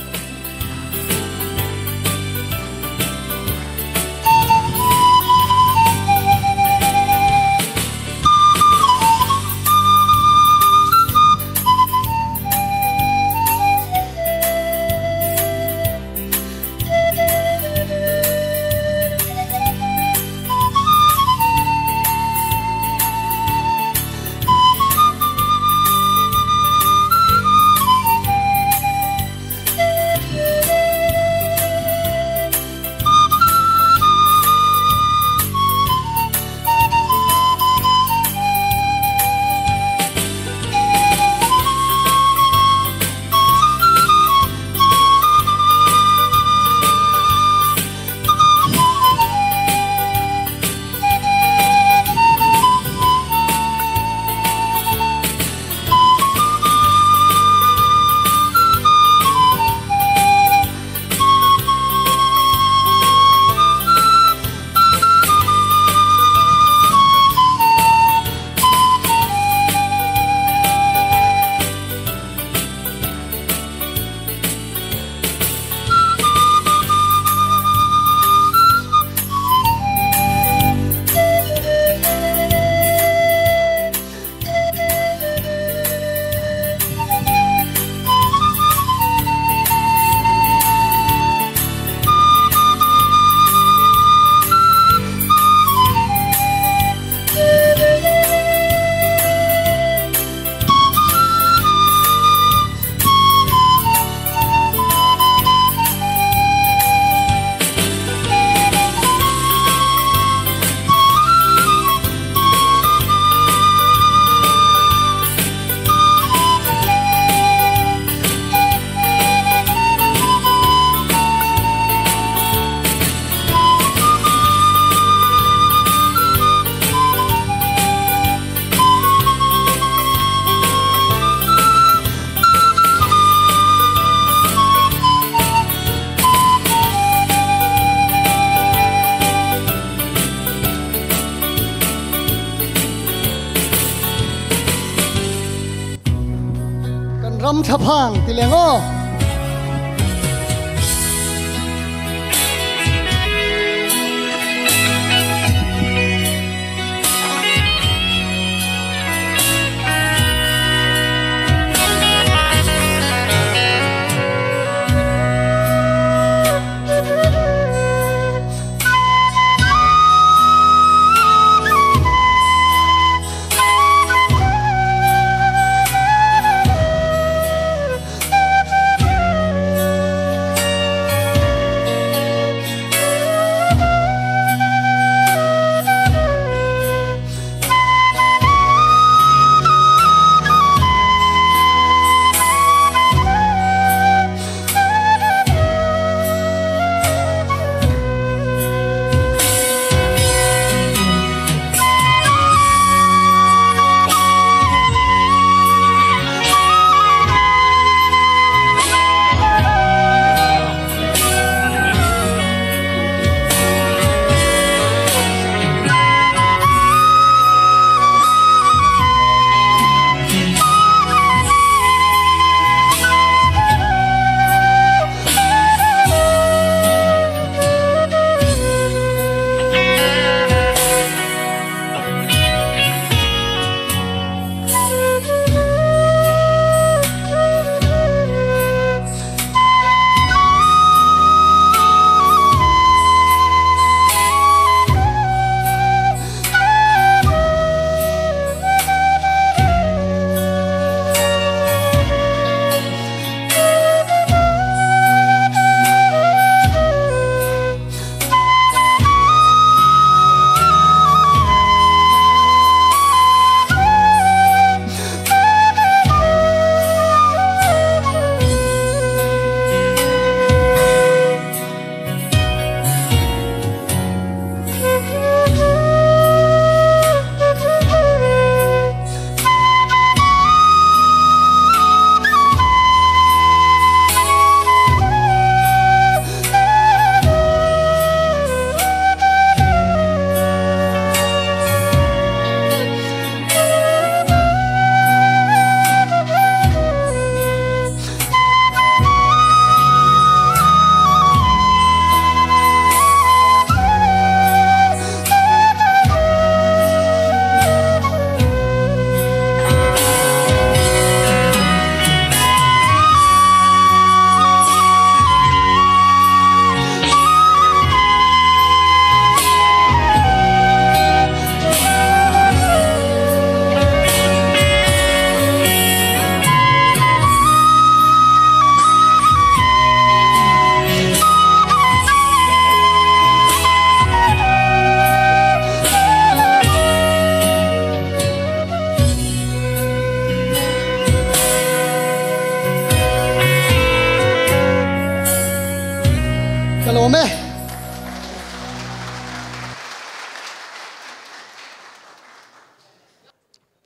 ram thapang tilengo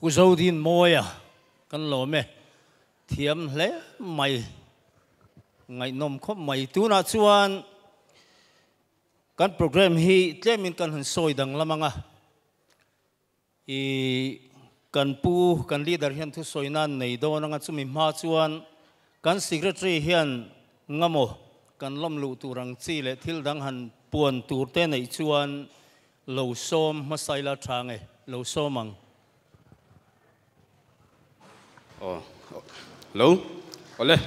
กูโจดินมวยอ่ะกันหล่อไหมเทียมเละไม่ไงนมคบไม่ตัวน่าชวนกันโปรแกรมฮีเจ้ามินกันหันซอยดังละมั้งอ่ะอีกันปูกันลีดเดอร์เฮียนทุกซอยนั้นในโดนงั้นจุมิมาชวนกันสิกเรตรีเฮียนงะโมกันล้มลุตุรังซีเลทิลดังหันปวนตูเต้ในชวนเหลาโซมมาใส่ละทางไงเหลาโซมังเหลาเอาเลย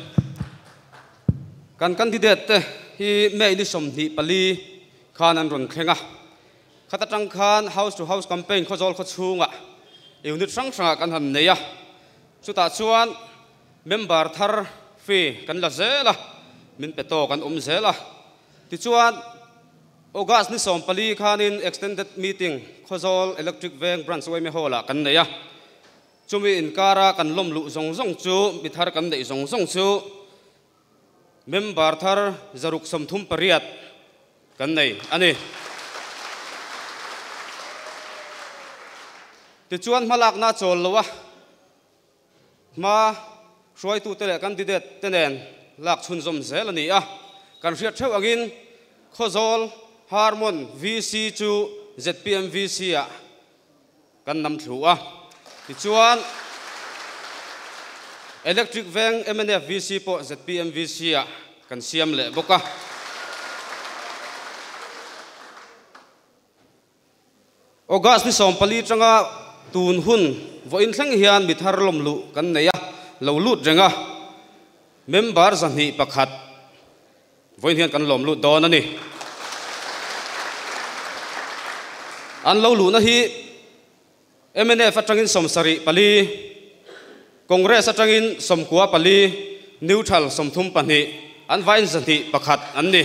กันที่เด็ดที่แม่ดิสมที่ปลีคานันรุนเคงะขัดจังคาน house to house campaign ข้อจอลข้อชูงะอยู่นิดสังสารกันหันเนี่ยสุดท้ายชวนเมมเบอร์ทาร์ฟีกันละเซละมินเปโตกันเซละที่ชวนออกัสนิสมปลีคานิน extended meeting ข้อจอล electric van branch ไว้ไม่โหละกันเนี่ยจุมีอินการากันล้มลุซงจูบิทาร์กันได้ซงจูเมมเบอร์ทาร์จารุกสมทุมปริยัดกันได้อันนี้ติดชวนมาลักน่าโจลวะมาช่วยตัวเตะกันติดเด็ดเตนลักชุนสมเสลนี่อ่ะกันเสียเท่าอักินข้อโจลฮาร์มอน VC จู ZPM VC อ่ะกันนำถืออ่ะติดชวน electric van MNF VC ปะ ZPM VC อ่ะกันเสียมเละบกะออกัสที่สองปลีจังอ่ะตูนหุ่นว่าอินทั้งเฮียนบิทาร์ลมลุกันเนี่ยเราลุดจังอ่ะเมมเบอร์สันนิปะขัดว่าอินเฮียนกันลมลุดโดนนั่นนี่อันเราลุนะฮีMNF จังอินสมสริปลีคอนเกรสจังอินสมกัวปลีนิวทรัลสมทุมปนีอันไว้สันติประคัดอันนี้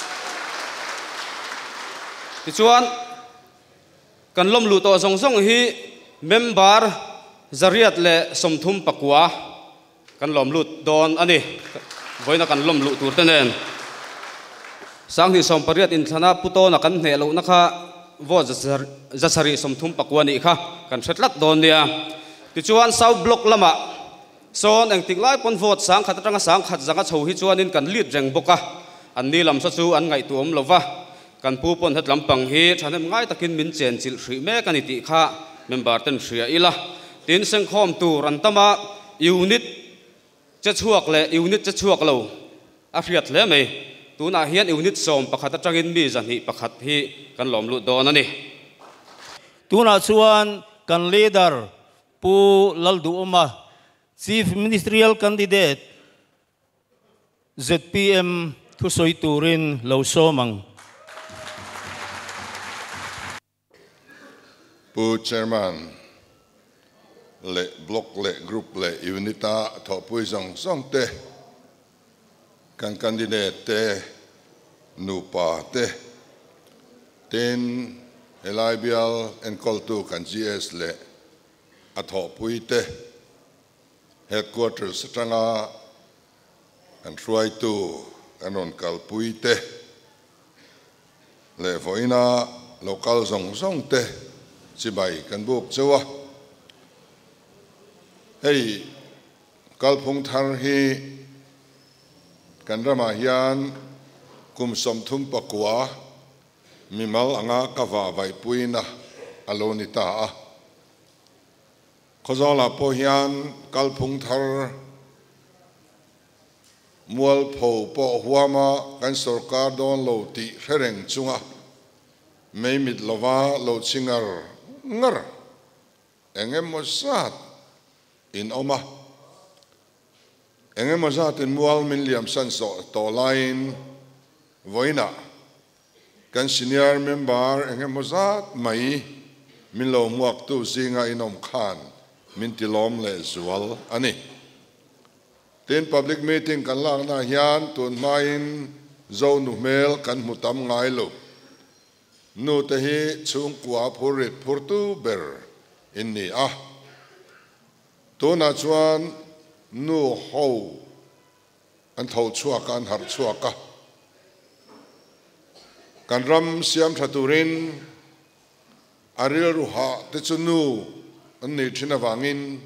ที่ชวนกันล้มลุตัวทรงฮีเมมเบอร์จริยัดและสมทุมปะกัวกันล้มลุโดนอันนี้ไว้นักกันล้มลุตัวเต้นสังที่สมปริยัดอินทนาพุโตนักกันเหลุนะคะว่าจะสริสมทุมปะกัวนี่ค่ะกันเสร็จลัดโดนเนี่ยที่ชวนเสาบล็อกละมะโซนแองติกไล่ปนโหวตสังขัดจังสังขัดจังชาวฮิจวนนินกันลีดแรงบกะอันนี้ลำสัตว์อันไงตัวมลวะกันผู้ปนหัดลำปังฮีฉันง่ายตะกินมินเจนจิลสีแม่กันนิติค่ะเมมเบอร์ตันเสียอีละตินเซงคอมตูรันตมายูนิตจะช่วกเลยยูนิตจะช่วกเราอาเฟียดเลยไหมตัวน่าเฮียนยูนิตสมประคัดจังอินมีจันฮิประคัดฮีกันหลอมลุดโดนนั่นนี่ตัวน่าชวนกันลีดเดอร์ผู้ลัลดูอมาChief Ministerial Candidate ZPM Thusoy Turin Lausomang Pu Chairman le block le group le unita tho pui song te kan candidate te nupa te ten elibial and call to kan GS le atho pui te headquarters tanga and try to anon kalpuite le voina local song te chibai kan buk chawa hey kalphung thar hi kan rama hian kum som thum pakwa mimal anga kawa vai puina alonita a Khozala pohian kalphung thar mual pho po huama kan sarkar don lo ti hereng chunga meimit lova lo chingar ngar engem mosat in oma engem mosat in mual min liam san so to line voina kan senior member engem mosat mai min lo muak tu singa inom khan mintilom le zual ani ten public meeting kan lang na hian tun main zo nu mel kan mutam ngai lo nu te hi chung kwa phurit phurtu ber inni a to na chuan nu ho an thau chua kan har chua ka kan ram siam thaturin aril ruha te chu nu an ni thina wangin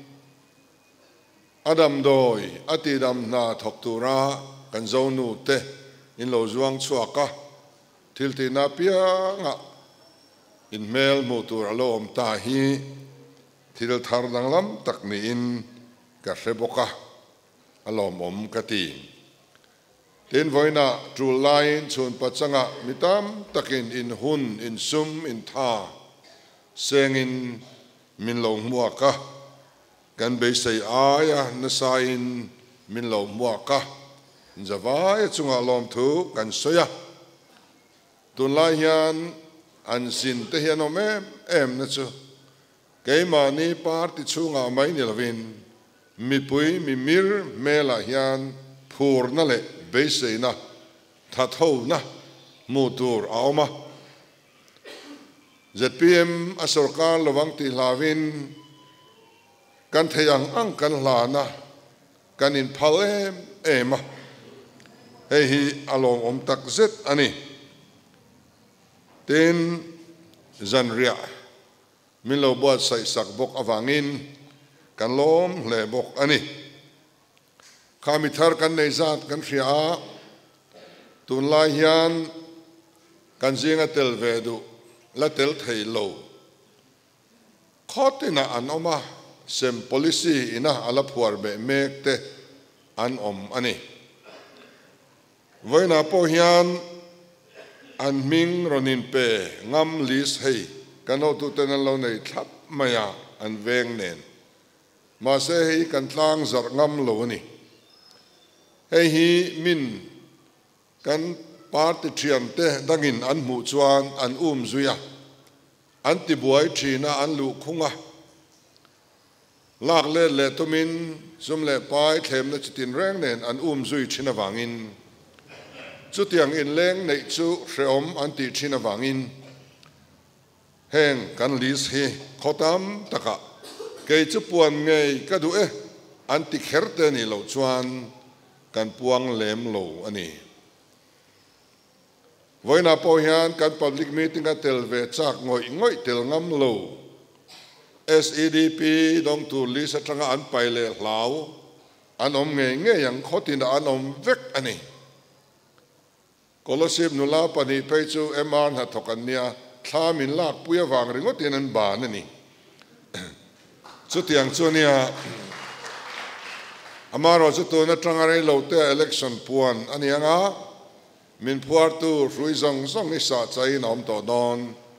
adam doi ati dam na thok tura kan zo nu te in lo zuang chuaka thil ti na pia nga in mel mu tur alo om ta hi thil thar dang lam tak ni in ka reboka alom om kati ten voina tru line chun pachanga mitam takin in hun in sum in tha seng in min lo muaka kan be sei aya na sain min lo muaka zawai chunga lom thu kan soya tun lai hian an sin te hian om em na chu keima ni party chunga mai ni lovin mi pui mi mir mela hian phur na le be sei na tha tho na mutur aoma ZPM a sarkar lawang ti lavin kan theyang ang kan lana kan in phal ema hei hi along om tak zet ani ten zanria min lo buat sai sak bok awangin kan lom le bok ani khami thar kan nei zat kan ria tun lai hian kan zinga tel ve du la tel thei lo khotina an oma sem policy ina ala phuar be mek te an om ani voina po hian an ming ronin pe ngam lis hei kano tu ten lo nei thap maya an veng nen ma se hei kan tlang zar ngam lo ni hei hi min kan party thiam te dangin an mu chuan an zuya an ti buai thina an lu khunga lak le tumin zum le pai thlem na chitin reng nen an zui thina wangin chu tiang in leng nei chu hreom an ti thina wangin heng kan lis hi khotam taka ke chu puan ngei ka du an ti kherte ni lo chuan kan puang lem lo ani voina po hian kan public meeting a tel ve chak ngoi tel ngam lo SEDP dong tu li sa tanga an paile hlau an om nge yang khotin an om vek ani kolosip nula pani pe chu MR na thokan nia thlamin lak puya wang ringot in an ban ani chu tiang chu nia amaro chu tu na tangare lo te election puan ani anga min phuar tu rui zong zong ni sa chai nom to don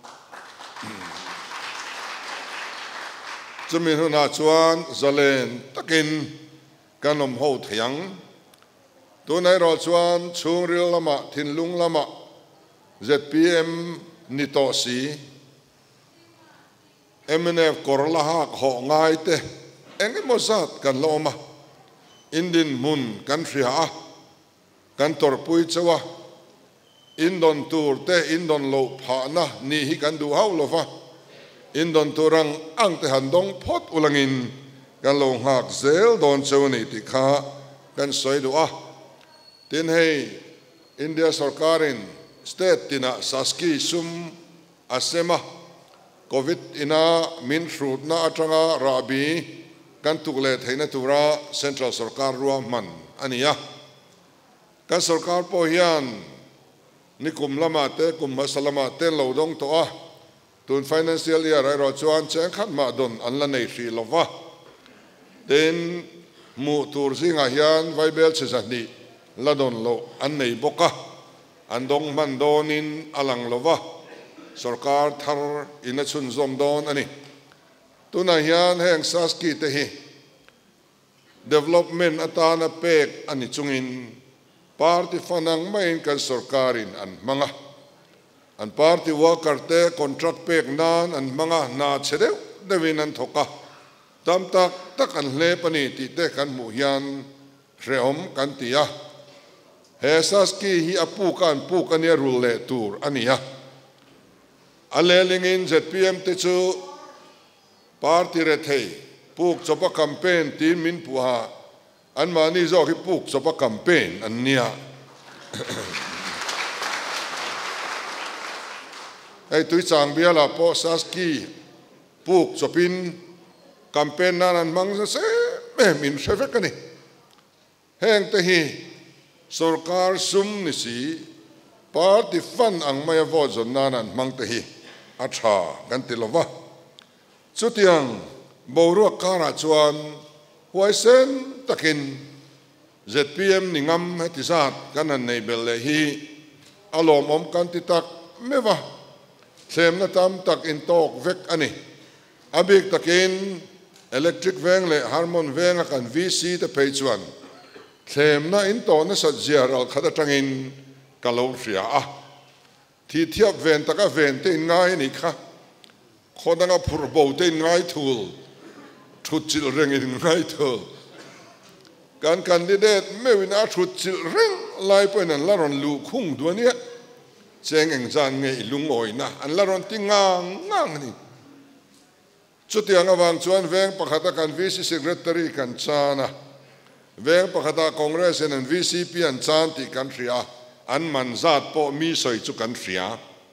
chumin huna chuan zalen takin kanom ho thiang tu nai ro chuan chung ril lama thin lung lama ZPM ni to si MNF korla hak ho ngai te enge mozat kan loma indin mun kan ria kan torpui chawa indon tur te indon lo pha na ni hi kan du hau lo fa indon turang ang te handong phot ulangin kan lo hak zel don chawni ti kha kan soi du tin hei India sarkarin state tina saski sum asema covid ina min fruit na atanga rabi kan tukle theina tura central sarkar ruwa man ania kan sarkar po hian ni kum lama te kum masalama te lo dong to tun financial year ai ro chuan cheng khat ma don an la nei hri lova ten mu tur zinga hian vaibel chezani ladon lo an nei boka andong man donin alang lova sarkar thar ina chun zom don ani tuna hian heng saski te hi development atana pek ani chungin party fanang main kan sarkarin an manga an party worker te contract pek nan an manga na chedeu devin an thoka tam tak an hle pani ti te kan mu hian reom kan tia hesaski hi apu kan rul le tur ania alelingin ZPM te chu party rethei puk chopa campaign tin min puha an mani zo hi puk chopa campaign an nia ai tui chang bia la po saski puk chopin campaign nan mang se min traffic kan ni heng te hi sarkar sum ni si party fund ang maya vote zon nan mang te hi acha kan ti lova chutiang boru kara chuan huaisen takin ZPM ningam hetisat kanan nei belle hi alom om kan ti tak mewa thlem na tam tak in tok vek ani abik takin electric veng le harmon veng kan VC te peichuan thlem na in to na sat ziaral khada tangin kalo ria a thi thiap ven taka ven te ngai ni kha khodanga phurbo te ngai thul thut chil reng in ngai thul kan candidate mewin a thut chil reng lai poin an laron lu khung duania cheng eng zan nge ilung oina an laron tingang ngang ni chutiang awang chuan veng pakhata kan VC secretary kan chana veng pakhata congress and VCP an chan ti kan ria an man zat po mi soi chu kan ria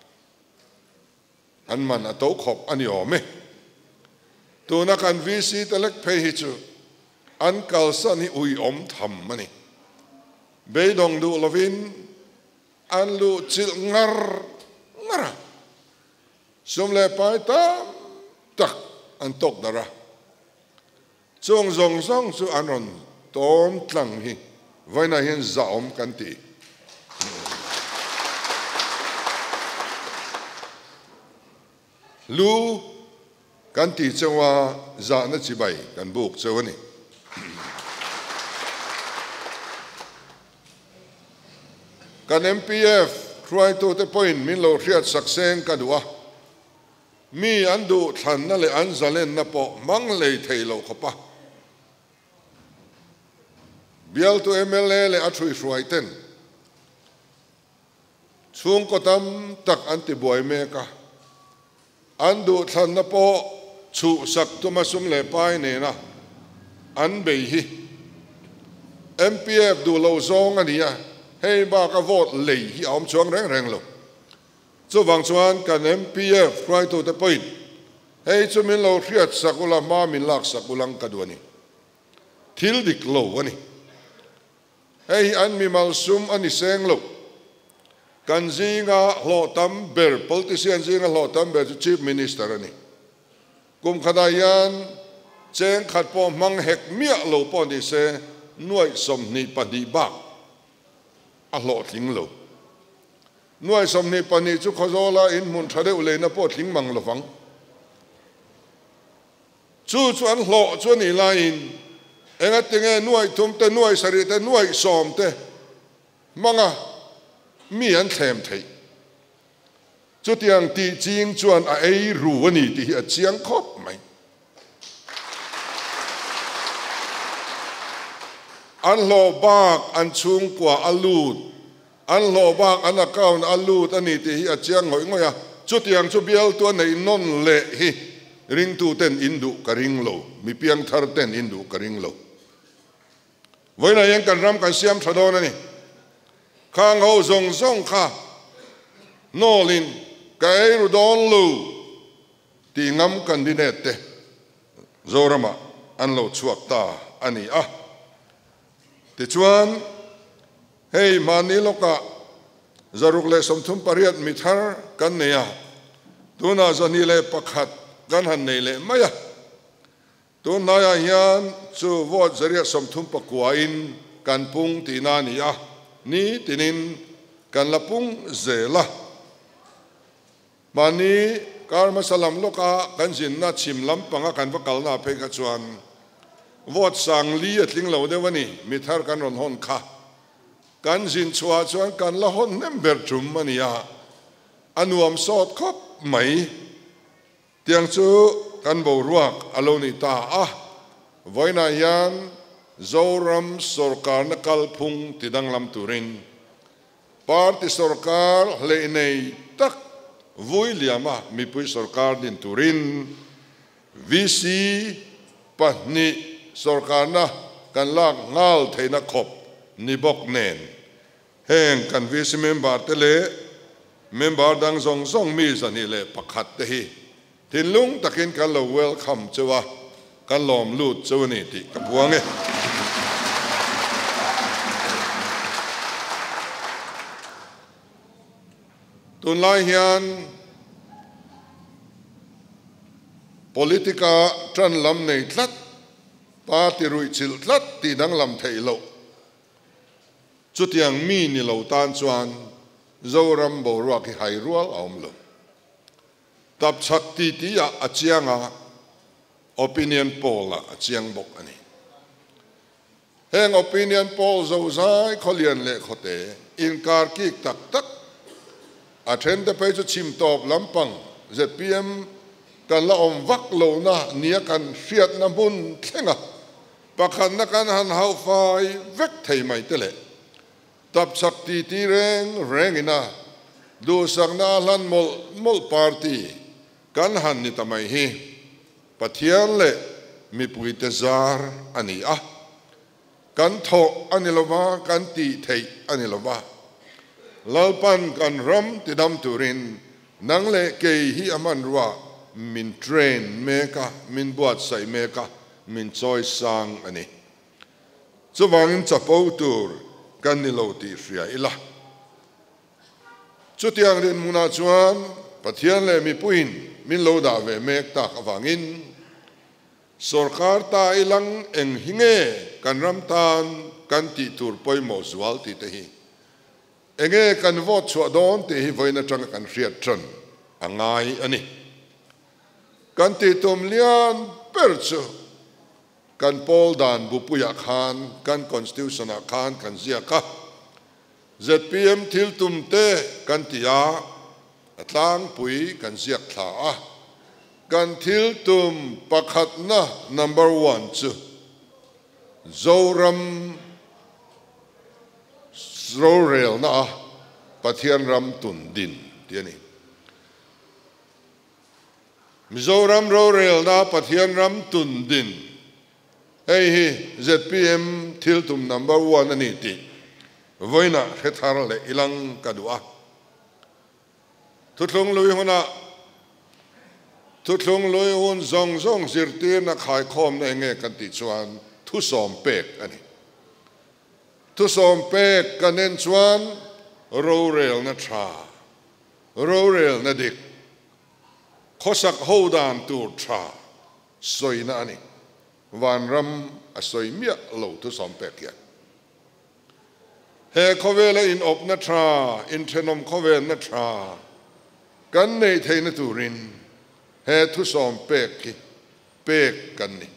an man ato khop ani ome tuna kan VC telek phe hi chu an kalsa ni ui om tham mani beidong du lovin an lu chil ngara sumle pai ta tak an tok dara chung zong song chu anon tom tlang hi vaina hian zaom kan ti lu kan ti chewa za na chi bai kan buk chewani kan MPF try to the point min lo riat sakseng kadua mi andu than na le an zalen na po mang le thailo khopa bial to MLA le athui ruaiten chung ko tam tak anti boy me ka andu than na po chu sak to masum le pai ne na an be hi MPF du lo zong ania hey ba ka vote lei hi om chuang reng lo chu wang chuan kan MPF try to the point hey chu min lo riat sakula ma min lak sakulang kadwani thil dik lo ani hey an mi mal sum ani seng lo kan zinga lo tam ber politician zinga lo tam ber chief minister ani kum khadayan cheng khat po mang hek mia lo pon di se nuai som ni padi bak a lo thing lo nuai som ni pani chu khozola in mun thade ule na po thing mang lo wang chu an lo chu ni la in enga tinge nuai tum te nuai sari te nuai som te manga mi an thlem thei chu tiang ti jing chuan a ei ru ani ti a chiang khop mai an lo bak an chung kwa alut an lo bak an account alut ani ti hi a chiang ngoi ngoya chu tiang chu bial tu nei non le hi ring tu ten indu ka ring lo mi piang thar ten indu ka ring lo voina yang kan ram kan siam thadon ani khang ho zong zong kha nolin ka ei ru don lu ti ngam candidate te zorama an lo chuak ta ani a ti chuan hey mani loka zaruk le somthum pariat mithar kan neya tuna zani le pakhat kan han nei le maya tun naya hian chu vote zaria somthum pakua in kan pung ti na ni a ni tinin kan lapung zela mani karma salam loka kan jin na chim lam panga kan vakal na pe ka chuan vote sang li atling lo dewani mithar kan ron hon kha kan jin chua chuan kan la hon member chum mania anuam sot khop mai tiang chu kan bo ruak aloni ta a voina yan zoram sarkar na kalphung tidang lam turin party sarkar le nei tak vui liama mi pui sarkar din turin VC pahni sarkar na kan lak ngal theina khop ni bok nen heng kan VC member tele member dang zong zong mi zani le pakhat te hi tin lung takin kan lo welcome chewa kan lom lut chawani ti ka buange tun lai hian politica tran lam nei tlat party rui chil tlat ti dang lam thei lo chutiang mi ni lo tan chuan zoram bo ro ki hai rual aum lo tap chakti ti ya achianga opinion poll a chiang bok ani heng opinion poll zo zai kholian le khote in kar ki tak tak a then te pe chu chim top lampang zpm kan la om vak lo na nia kan hriat na mun thlenga pakhan na kan han hau fai vek thei mai tele tap chakti ti reng ina du sang na lan mol party kan han ni tamai hi pathian le mi pui te zar ani a kan tho ani lova kan ti thei ani lova lalpan kan ram ti dam turin nang le ke hi aman ruwa min train meka min buat sai meka min choi sang ani chuwangin chapau tur kan ni lo ti hria ila chutiang rin muna chuan pathian le mi puin min lo da ve mek ta awangin sarkar ta ilang eng hinge kan ram tan kan ti tur poi mo zwal ti te hi enge kan vot chwa don te hi voina tang kan hriat tran angai ani kan ti tom lian perchu kan pol dan bupuya khan kan constitution khan kan zia ka zpm thil tum te kan tia atlang pui kan ziak thla a kan thil tum pakhat na number 1 chu zoram zrorel na pathian ram tun din tiani mizoram rorel na pathian ram tun din hey hi zpm thil tum number 1 ani ti voina khethar le ilang kadua thutlung lui hona thutlung lui hun zong zirtir na khai khom na nge kan ti chuan thu som pek ani thu som pek kanen chuan rorel na tha rorel na dik khosak hodan tur tha soina ani vanram asoi mia lo thu som pek ya he khovela in op na tha in thenom khovel na tha kan nei theina turin he thu som pek ki pek kan ni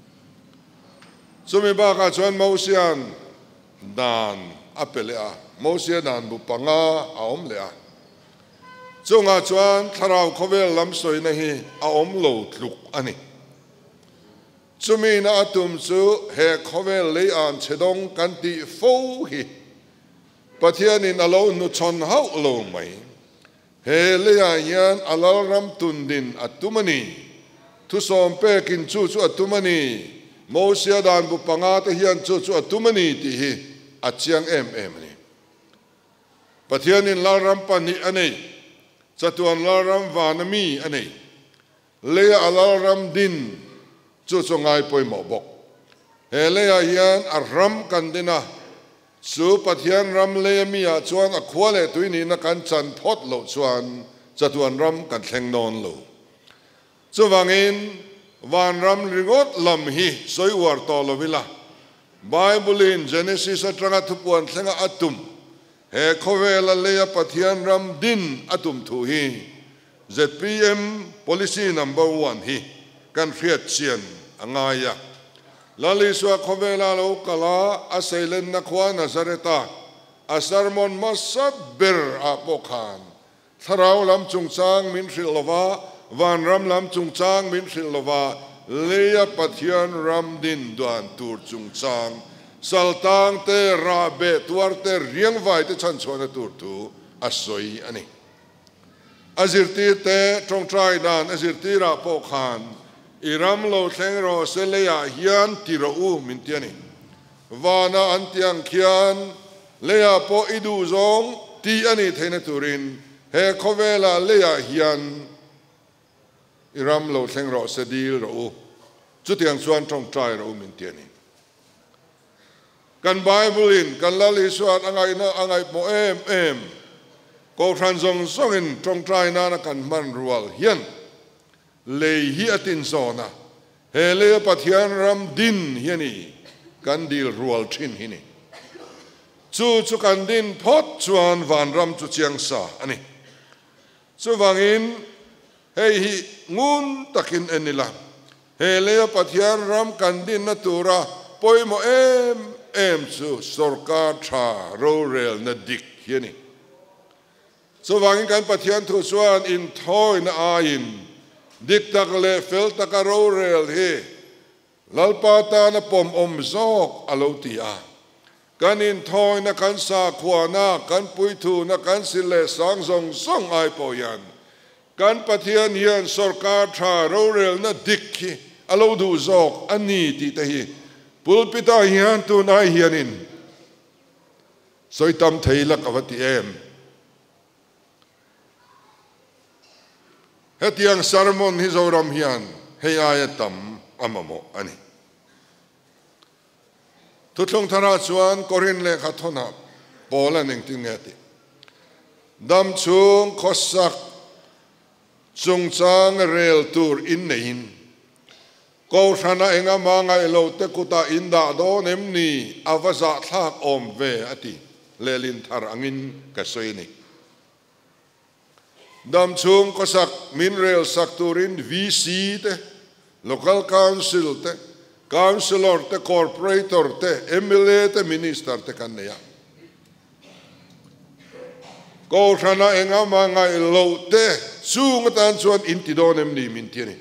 sumi ba ka chuan mosian dan apele a mosia dan bu panga aom le a chunga chuan tharau khovel lam soina hi aom lo thluk ani chumi na atum chu he khovel le an chedong kan ti fo hi pathian in alo nu chon hau lo mai he le yan alal ram tundin atumani thu som pekin chu atumani mosia dan bu panga te hian chu atumani ti hi achiang em ni pathian in lal ram pani ani chatuan lal ram vanami ani le alal ram din chu ngai poi mo bok he le yan aram kandina su pathian ram le mi a chuan a khwale tuini na kan chan phot lo chuan chatuan ram kan thleng non lo chuwangin van ram ringot lam hi soi war to lo vila bible in genesis atanga thupuan thlenga atum he khowela le pathian ram din atum thu hi zpm policy number 1 hi kan hriat chian angaya lali swa khowela lo kala asailen na khwa nazareta asarmon masabir apokhan tharau lam chungchang min shilova van ram lam chungchang min shilova leya pathian ram din duan tur chungchang saltang te rabe tuarte riang vai te chan chona tur tu asoi ani azirti te tongtrai dan azirti ra pokhan iram lo thleng ro seleya hian tiro u min tiani wana antiang khian leya po idu zong ti ani theina turin he khovela leya hian iram lo thleng ro sedil ro chu tiang chuan trong trai ro min tiani kan Bible in kan lali suat angai na angai mo em ko than zong zong in trong trai na kan man rual hian lei hi atin zona hele pathian ram din hiani kan dil rual thin hini chu kan din phot chuan van ram chu chiang sa ani chu wangin hei hi ngun takin enila hele pathian ram kan din na tura poimo em chu sorkar tha ro rel na dik hiani chu wangin kan pathian thu chuan in thoi na ain dik tak le fel tak ro rel he lalpa na pom zok alo tia kanin thoi na kan sa khuana kan pui thu na kan sile sang zong song ai po yan kan pathian hian sarkar tha ro rel na dikhi alo du zok ani ti te hi pulpita hian tu nai hianin soitam theila kawati em hetiang sermon hi zoram hian hei ayatam amamo ani tutlong thara chuan korin le khathona pola ning tingeti dam chung khosak chungchang rel tur in nein ko thana enga manga elo te kuta inda do nemni avaza thak om ve ati lelin thar angin kasoini dam chung khosak min rel sakturin VC te local council te councilor te corporator te MLA te minister te kanneya ko thana enga manga elo te chungatan chuan intidonem ni min tiani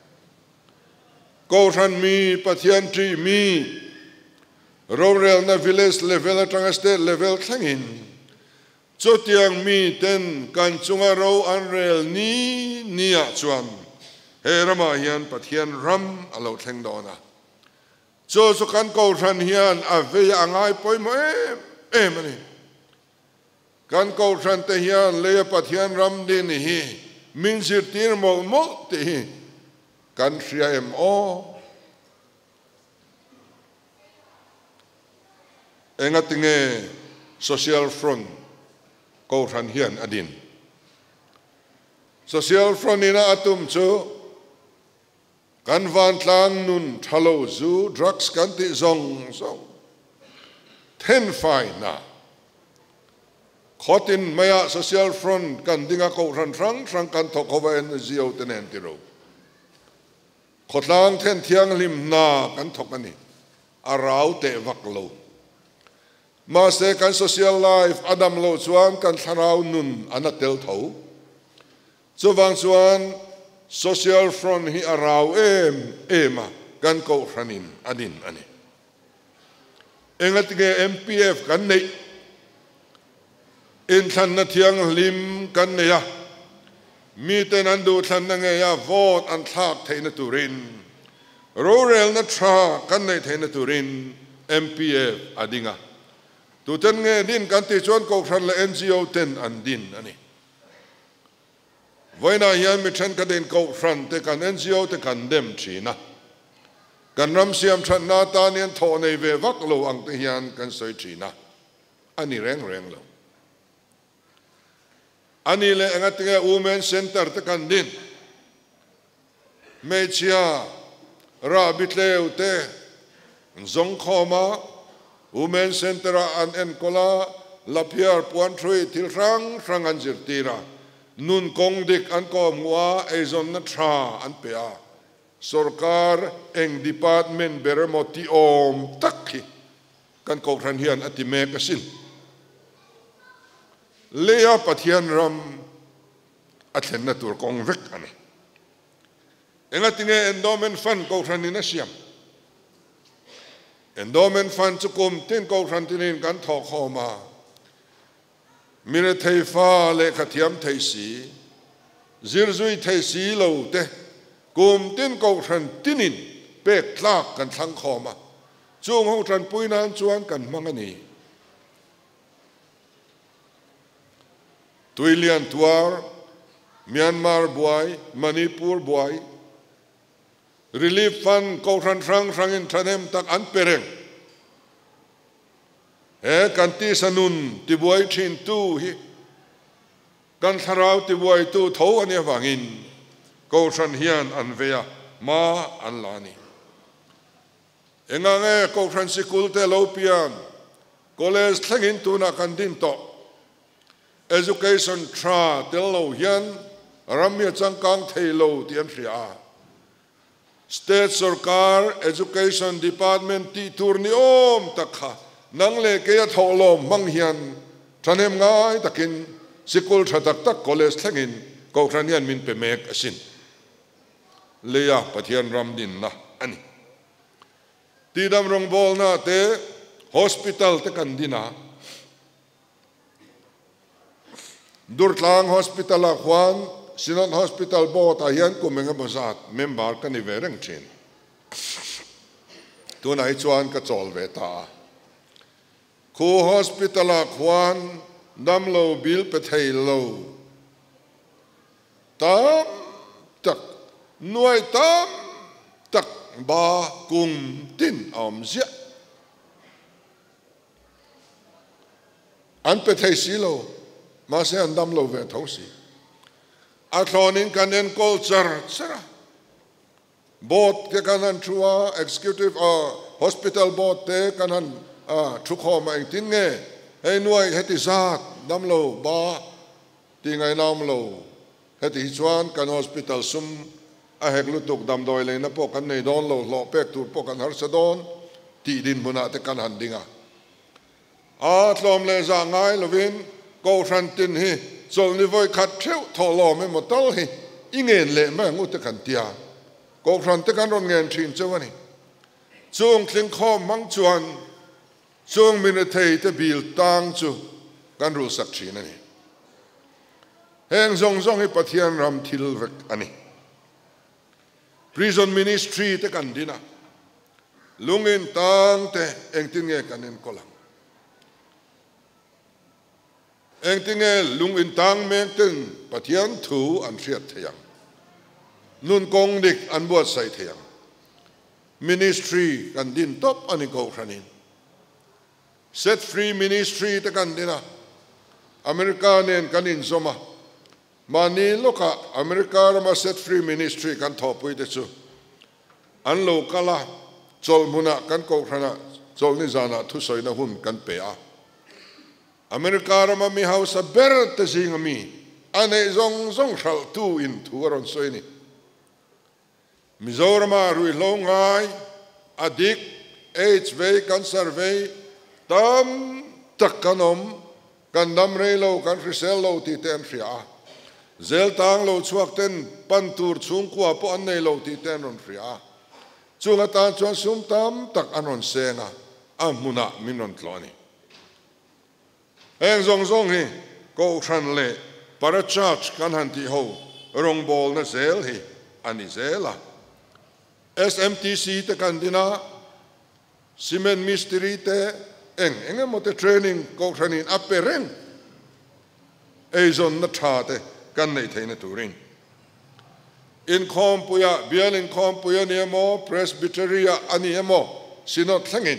ko than mi pathian tri mi rural na village level atanga state level thangin chotiang mi ten kan chunga ro anrel ni nia chuan he rama hian pathian ram alo thleng dona chu kan ko than hian ave angai poimo em ani kan ko than te hian le pathian ram din hi min sir tir mo te hi kan ria em o engatinge social front ko than hian adin social front ina atum chu kan van tlang nun thalo zu drugs kan ti zong ten fine na khotin maya social front kan dinga ko ran rang kan thokova en zio tenen tiro khotlang ten thiang lim na kan thokani arau te vaklo ma se kan social life adam lo chuan kan tharau nun anatel tho chuwang chuan social front hi arau ema kan ko ranin adin ani engatige MPF kan nei in than na thiang lim kan ne ya mi ten andu than na nge ya vote an thak theina turin rural na tra kan nei theina turin MPF adinga tu ten nge din kan ti chuan ko ran la NGO ten an din ani voina hian mi then ka den ko ran te kan NGO te kan dem thina kan ram siam than na ta nian tho nei ve vak lo ang te hian kan soi thina ani reng lo ani le engatinga women center te kan din mechia ra bitleu te zong khoma women center an enkola lapiar puan thrui thilrang an zirtira nun kong dik an ko muwa ezon na tra an pea sarkar eng department beremoti om takhi kan ko ran hian atime kasin leya pathian ram athen na tur kong vek ani engatinge endowment fund ko ran ina siam endowment fund chukum tin ko ran tinin kan tho khoma mire thei fa le khathiam thei si zirzui thei si lo te kum tin ko ran tinin pek tlak kan thang khoma chung ho tran puinan chuan kan mangani tuilian tuar Myanmar buai Manipur buai relief fund ko rang in thanem tak an pereng kan ti sanun ti buai thin tu hi kan tharau ti buai tu tho ania wangin ko ran hian an vea ma an lani engange ko ran sikul te lo pian college thlengin tu na kan din to education tra tel lo hian ramya changkang theilo tiam ria state sarkar education department ti turni om takha nang le ke tholo mang hian thanem ngai takin sikul thatak tak college thlengin ko thranian min pe mek asin leya pathian ramdin na ani tidam rong bol na te hospital te kandina durtlang hospital a khwan sinon hospital bo ta hian kumenga bozat member kan ivereng chin tunai chuan ka chol ve ta khu hospital a khwan damlo bil pe thailo tam tak nuai tam tak ba kum tin om zia an pe thai silo ma se an damlo ve thosi atlonin kanen culture sara board ke kanan chua executive hospital board te kanan thukho ma tin nge hei nuai heti zat damlo ba tingai namlo heti chuan kan hospital sum a heklu tuk dam doi le na po kan nei don lo pek tur po kan har sa don ti din buna te kan handinga tlom le za ngai lovin ko ran tin hi chol ni voi khat theu tholo me motol hi ingen le ma ngu te kan tia ko ran te kan ron ngen thin chawani chung tling khom mang chuan chung min thei te bil tang chu kan ru sak thin ani heng zong zong hi pathian ram thil vek ani prison ministry te kan dina lungin tang te engtin nge kanen kolang engtinge lungin tang mengten pathian thu an riat theyang nun kong dik an buat sai theyang ministry kan din top ani ko khanin set free ministry te kan dina americanen kanin zoma mani loka america rama set free ministry kan thopui te chu an lo kala chol muna kan ko khana chol ni zana thu soina hun kan pe a america rama mi house ber te sing mi ane zong zong shal tu in thuaron soini mizorama rui longai adik hv kan survey tam takanom kan namre lo kan risel lo ti ten ria zel tang lo chuak ten pantur chung kwa po an nei lo ti ten ron ria chunga ta chuan sum tam tak anon senga amuna minon tloni eng zong zong hi ko than le para church kan han ti ho rong bol na zel hi ani zela smtc te kan dina cement mystery te eng mo te training ko thanin apereng ezon na tha te kan nei theina turin in khompuya bial in khompuya ne mo presbyteria ani emo sinot thangin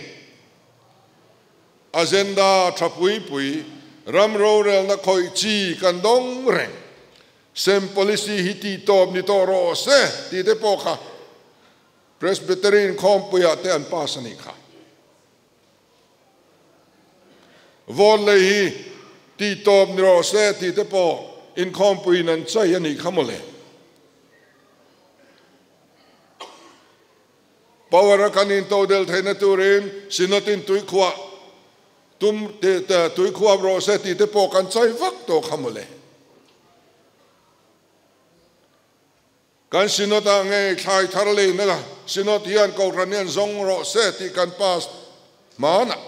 agenda thapui pui ramro rel na khoi chi kan dong reng sem policy hiti top ni to ro se ti te pokha presbyterian khompuya te an pasani kha vol le hi ti top ni ro se ti te po in khompui nan chai ani khamole power kanin to del thena turin sinotin tui khwa tum te tui khwa ro se ti te po kan chai vak to khamole kan sinota nge khai tharle na sinot hian ko ranian zong ro se ti kan pas mana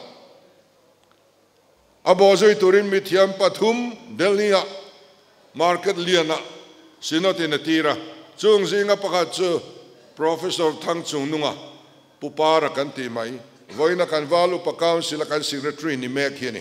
abozoi turin mithiam pathum delnia market liana sinotin atira chung zinga pakhat chu professor thang chung nunga pupara kan ti mai voina kan valu pa council kan secretary ni mek hiani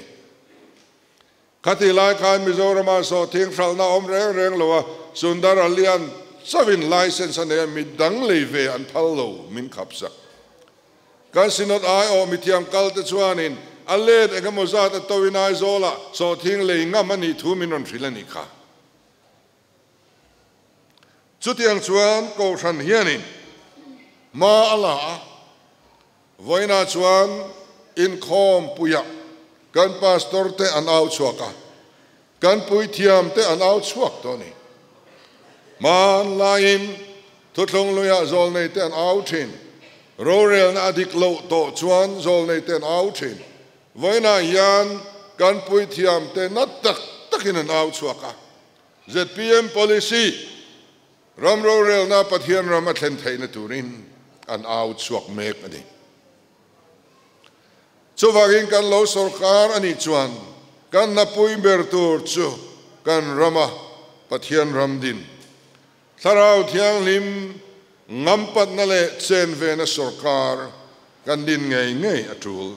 khati lai kan mizoram so thing phal na om reng reng lowa sundar alian savin license ane mi dang leve an phallo min khapsak kan sinot ai o mi thiam kal te chuanin allet engamoza ta towinai zola so thing le ngamani thu minon thrilani kha chutiang chuan ko than hianin ma ala voina chuan in khom puya kan pastor te an au chuaka kan pui thiam te an au chuak to ni man lain thutlong loya zol nei te an au thin rorel na adik lo to chuan zol nei te an au thin voina yan kan pui thiam te na tak takin an au chuaka ZPM policy ram rorel na pathian ram athen theina turin an au chuak mek ani chuwagin kan lo sarkar ani chuan kan na pui ber tur chu kan rama pathian ram din tharau thiang lim ngampat na le chen ve na sarkar kan din ngei ngei atul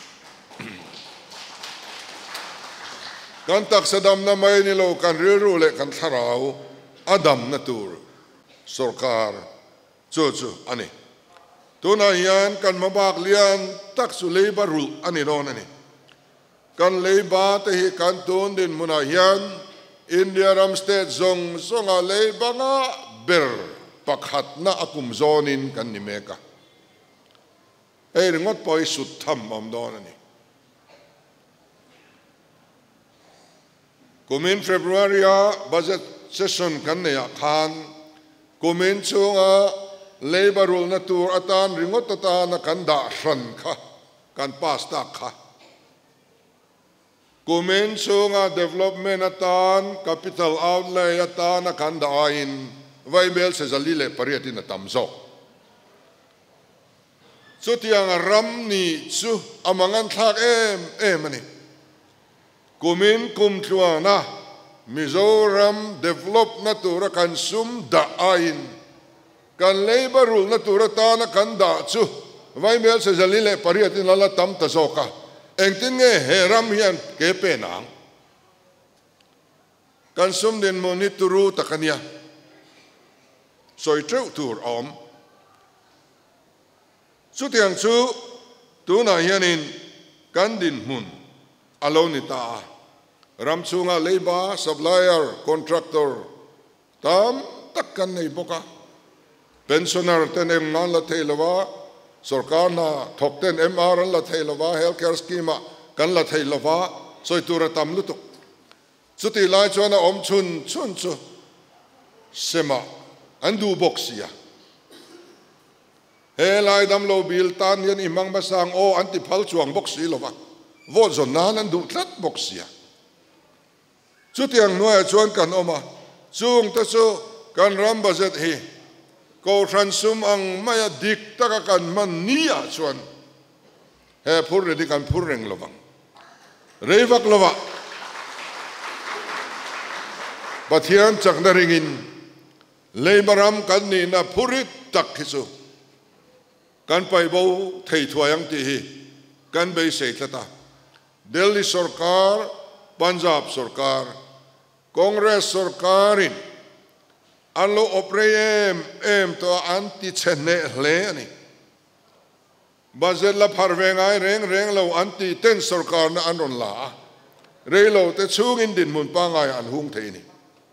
kan tak sadam na mai ni lo kan riru le kan tharau adam na tur sarkar chu ani tuna yan kan mabak lian tak su leiba rul ani ron ani kan leiba te hi kan tun din muna yan India ram state zong songa leiba nga ber pakhat na akum zonin kan nimeka ei ringot poi sut tham om don ani kumin February budget session kan ne khan kumin chunga Labour na tur atan ringot ata na kanda ran kha kan pasta kha kumen sunga development atan capital outlay atan na kanda ain vaibel se zalile pariati na tamzo so tiang ram ni chu amangan thak em ani kumen kum thuana Mizoram develop na tur kan sum da ain kan Labour rule na turata na kanda chu vai mel se zalile pariatin lala tam ta zoka engtin nge heram hian ke penang kan sum den monituru takania soi treu tur om chu tiang chu tu na hianin kan din mun alonita ram chunga leiba supplier contractor tam takkan nei boka pensioner ten em ngan la theilawa sarkar na thok ten MR la theilawa healthcare scheme kan la theilawa soi tura tam lutuk chuti lai chona om chun chu sema andu boxia he lai dam lo bil tan yan imang basang o anti phal chuang boxi lova vo zon nan andu tlat boxia chuti ang noya chuan kan oma chung ta chu kan ram budget hi ko transum ang maya dik taka kan man niya chuan he phur di kan phur reng lovang reivak lova pathian chakna ringin leibaram kan ni na phurit tak hisu kan pai bo thei thuayang ti hi kan be sei thata Delhi sarkar Punjab sarkar Congress sarkarin Anlo opreyem to anti chenne hle ani budget la pharvengai reng lo anti ten sarkar na anon la relo te chungin din mun pangai an hung theini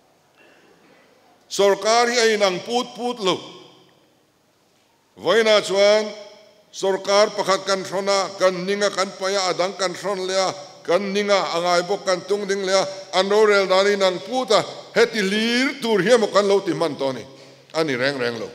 sarkar hi ai nang put lo voina chuan sarkar pakhat kan thona kan ninga kan paya adang kan thon lea kan ninga angai bok kan tung ding lea anrel dani nang puta heti lir tur hiam kan lo ti man toni ani reng lo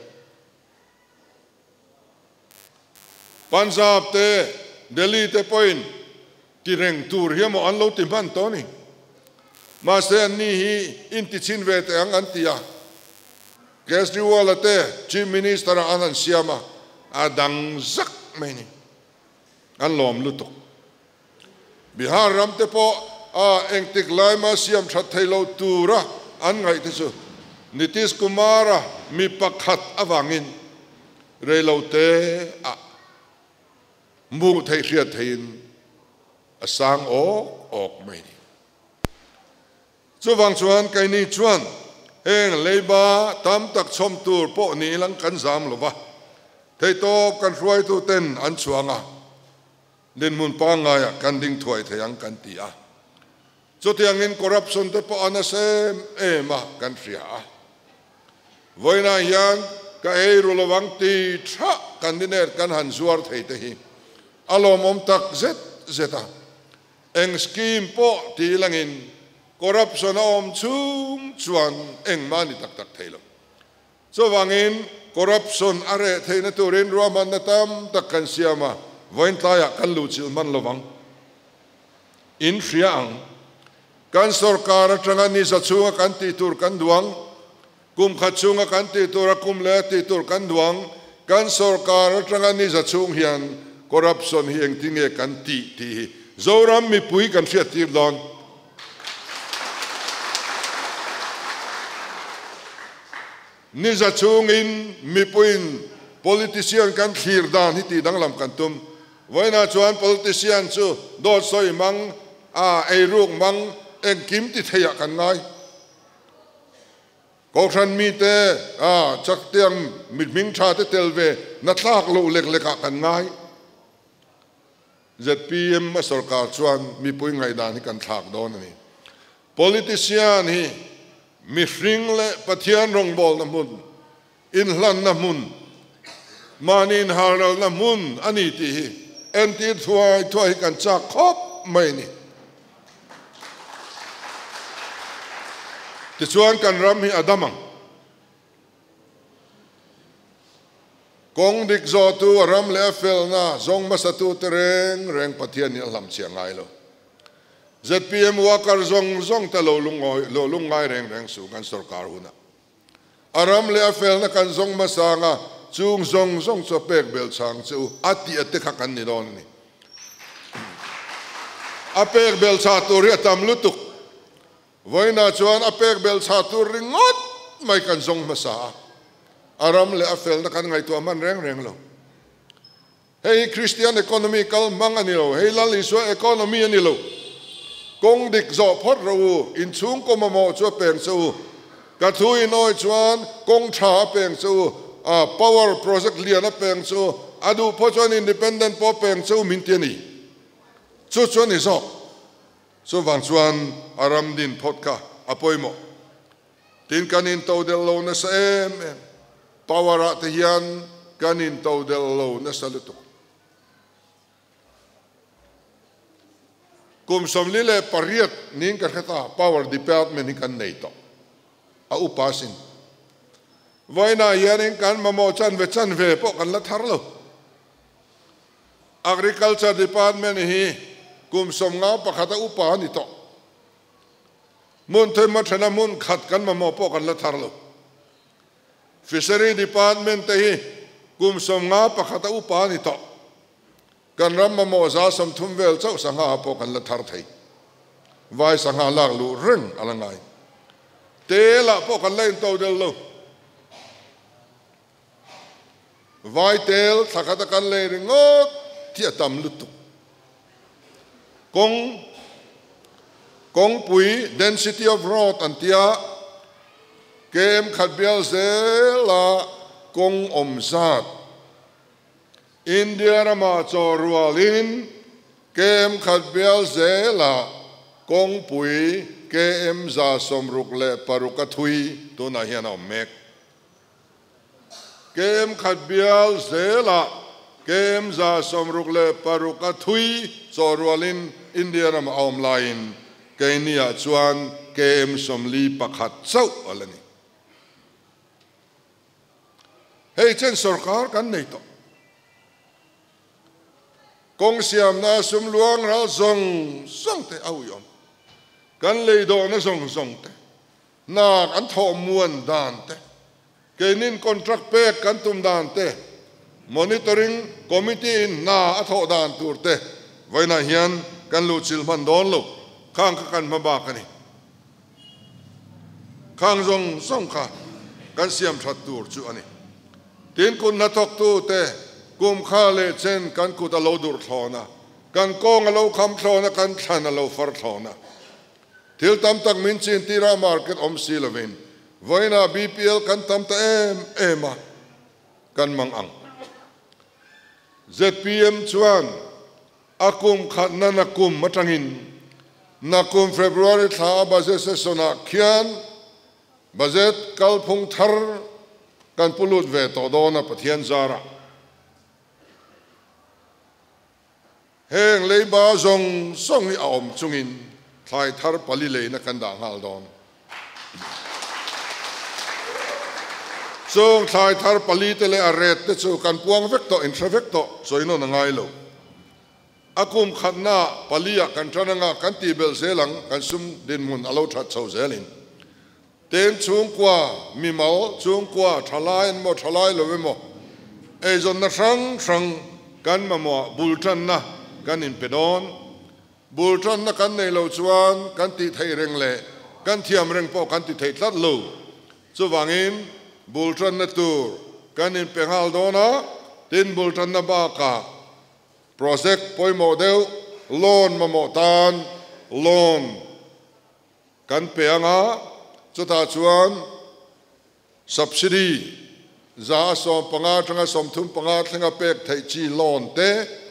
Punjab te Delhi te point ti reng tur hiam an lo ti man toni ma se ni hi inti chin ve te ang antia Kejriwal te chief minister Anand Siama adang zak meni an lom lutuk Bihar ram te po engtik laima siam that thailo tura an ngai te chu Nitish Kumar mi pakhat awangin relo te mu thei hriat thein asang ok mai chu wang chuan kai ni chuan heng leiba tam tak chom tur po ni lang kan zam lova thei to kan ruai tu ten an chuanga den mun pa nga ya kan ding thuai theyang kan ti a chotiang in corruption te po anasem ema kan ria voina hian ka ei rulovang ti tha candidate kan han zuar thei te hi alom om tak zeta eng scheme po ti langin corruption om chung chuan eng mani tak tak theilo so wangin corruption are theina turin roman na tam tak kan siama voin taya kan lu chil man lowang in riang kan sarkar atanga ni sa chunga kan ti tur kan duang kum khachunga kan ti tur kum le ti tur kan duang kan sarkar atanga ni sa chung hian corruption hi eng tinge kan ti zoram mi pui kan fiat tir don ni sa chung in mi puin politician kan thir dan hi ti danglam kan tum voina chuan politician chu do soi mang ei ruk mang eng kim ti theya kan ngai ko than mi te chak tiang mi ming tha te telve na tlak lo lek leka kan ngai ZPM ma sarkar chuan mi pui ngai dan hi kan thak don ani politician hi mi hring le pathian rong bol na mun in hlan na mun manin haral na mun ani ti hi enti thuai kan chak khop mai ni ti chuan kan ram hi adamang kong dik zo tu ram le fel na zong masatu reng pathian ni lam chiangai lo ZPM worker zong ta lo lungai reng su kan sarkar huna aram le fel na kan zong masanga chung zong cho pek bel chang chu ati ate kha kan ni don ni apek bel cha tu ri tam lutuk voina chuan apek bel cha tu ringot mai kan zong masa aram le afel na kan ngai tu man reng lo hey Christian economical mangani lo hey la liswa economy ani lo kong dik zo phot ro in chung ko mo chu peng chu ka thui noi chuan kong tha peng chu power project liana peng chu adu pho chuan independent po peng chu min tiani chu chuan ni zo so wang chuan aram din photka apoimo tin kanin to del lo na sa power at hian kanin to del lo na sa lutuk kum somlile pariat ning ka khata power department ni kan nei to a upasin voina yanin kan mamo chan ve po kan la tharlo agriculture department hi kum som nga pakhata upa ni to mun the ma thana mun khat kan mamo po kan la tharlo fishery department te hi kum som nga pakhata upa ni to kan ram mamo za som thum vel chau sanga po kan la thar thei vai sanga lak lu reng alangai te la po kan lain to del lo vai tel thakata kan le ringot tia tam lutu kong pui density of road antia kem khatbial zela kong omzat India rama chorualin kem khatbial zela kong pui kem za somruk le paruka thui to na hian mek kem khatbial zela kem za somruk le paruka thui chorualin India rama online kenia chuan kem somli pakhat chau alani hey chen sarkar kan nei to kong siam na sum luang ral zong te au yom kan lei do na zong te na an tho muan dan te kenin contract pe kan tum dan te monitoring committee na a tho dan tur te vaina hian kan lu chil man don lo khang kan ma ba kani khang zong kha kan siam that tur chu ani tin kun na tok tu te kum kha le chen kan ku ta lo dur thlona kan kong lo kham thlona kan thana lo far thlona thil tam tak min chin tira market om silovin voina BPL kan tam ta ema kan mang ang ZPM chuan akum khatna nakum matangin nakum February tha budget session khian budget kalphung thar kan pulut ve to dona pathian zara heng leiba zong song i aom chungin thai thar pali le na kan da ngal don song thai thar pali te le aret te chu kan puang vek to intra vek to soino na ngai lo akum khatna palia kan trananga kan ti bel zelang kan sum din mun alo that chau zelin ten chung kwa mi mau chung kwa thalai mo thalai lo mo e zon na sang sang kan ma mo bultan na kan in pedon bultan na kan nei lo chuan kan ti thei reng le kan thiam reng po kan ti thei tlat lo chu wangin bultan na tur kan in pengal dona tin bultan na ba ka project poi model loan mamotan loan kan peanga chuta chuan subsidy za som panga tanga som thum panga thenga pek thei chi loan te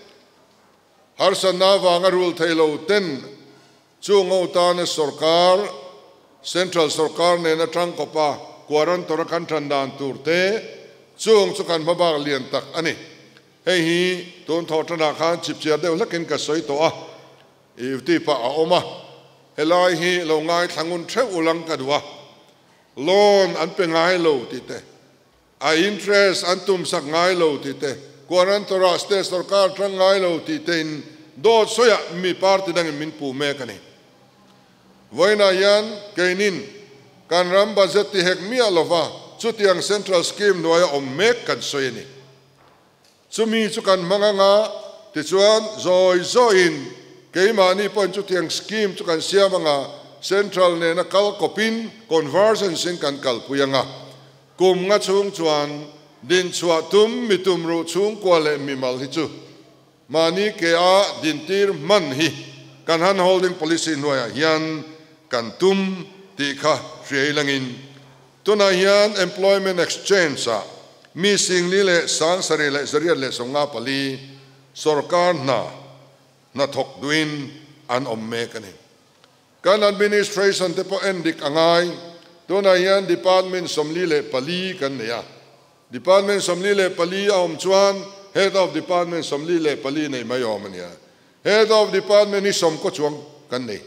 har sana wanga rule thailo ten chungo ta na sarkar central sarkar ne na tang ko pa kwaran tor kan thandan turte chung chu kan mabak lian tak ani hei hi ton tho tana khan chip chia deuh lakin ka soi to a ti pa a oma helai hi lo ngai thangun theu ulang ka duwa loan an pe ngai lo ti te a interest an tum sak ngai lo ti te kwaran tora state sarkar tang ngai lo ti te in do soya mi party dang min pu me kani voina yan keinin kan ram budget ti hek mi alova chutiang central scheme noya om mek kan soyeni chumi chukan manganga ti chuan zoin keimani pon chutiang scheme chukan siamanga central ne na kal kopin conversion sing kan kal puyanga kum nga chung chuan din chua tum mitum ru chung kwale mi mal hi chu mani ke a din tir man hi kan han holding policy noya hian kan tum ti kha langin tuna hian employment exchange sa mi singli le sang sari le zariat le songa pali sarkar na thok duin an omme kani kan administration te po endik angai tuna hian department somli le pali kan ya department somli le pali om chuan head of department somli le pali nei mayom ania head of department ni som ko chuang kan nei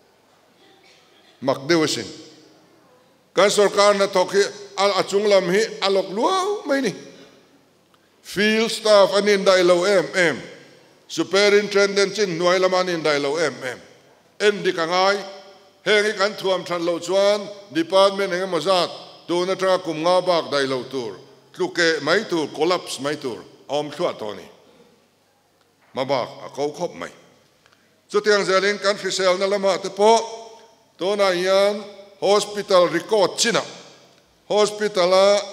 makdewasin kan sarkar na thokhi al achung lam hi alok luau mai ni field staff anin dai lo mm superintendent chin nuai lamanin dai lo mm en dikangai hengi kan thuam than lo chuan department eng mazat tu na tra kum nga bak dai lo tur tluke mai tur collapse mai tur om thua toni mabak a ko khop mai chutiang zelin kan fisel na lama te po to na yan hospital record china hospital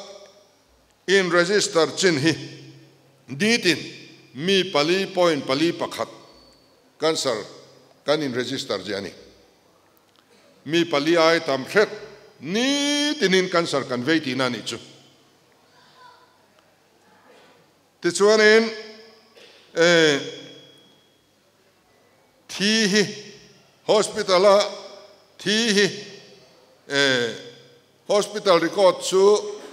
in register chin hi ditin mi pali point pali pakhat cancer kan in register jani mi pali ai tam khet ni tinin cancer kan veiti na ni chu ti chuanin thi hi hospital thi hi hospital record chu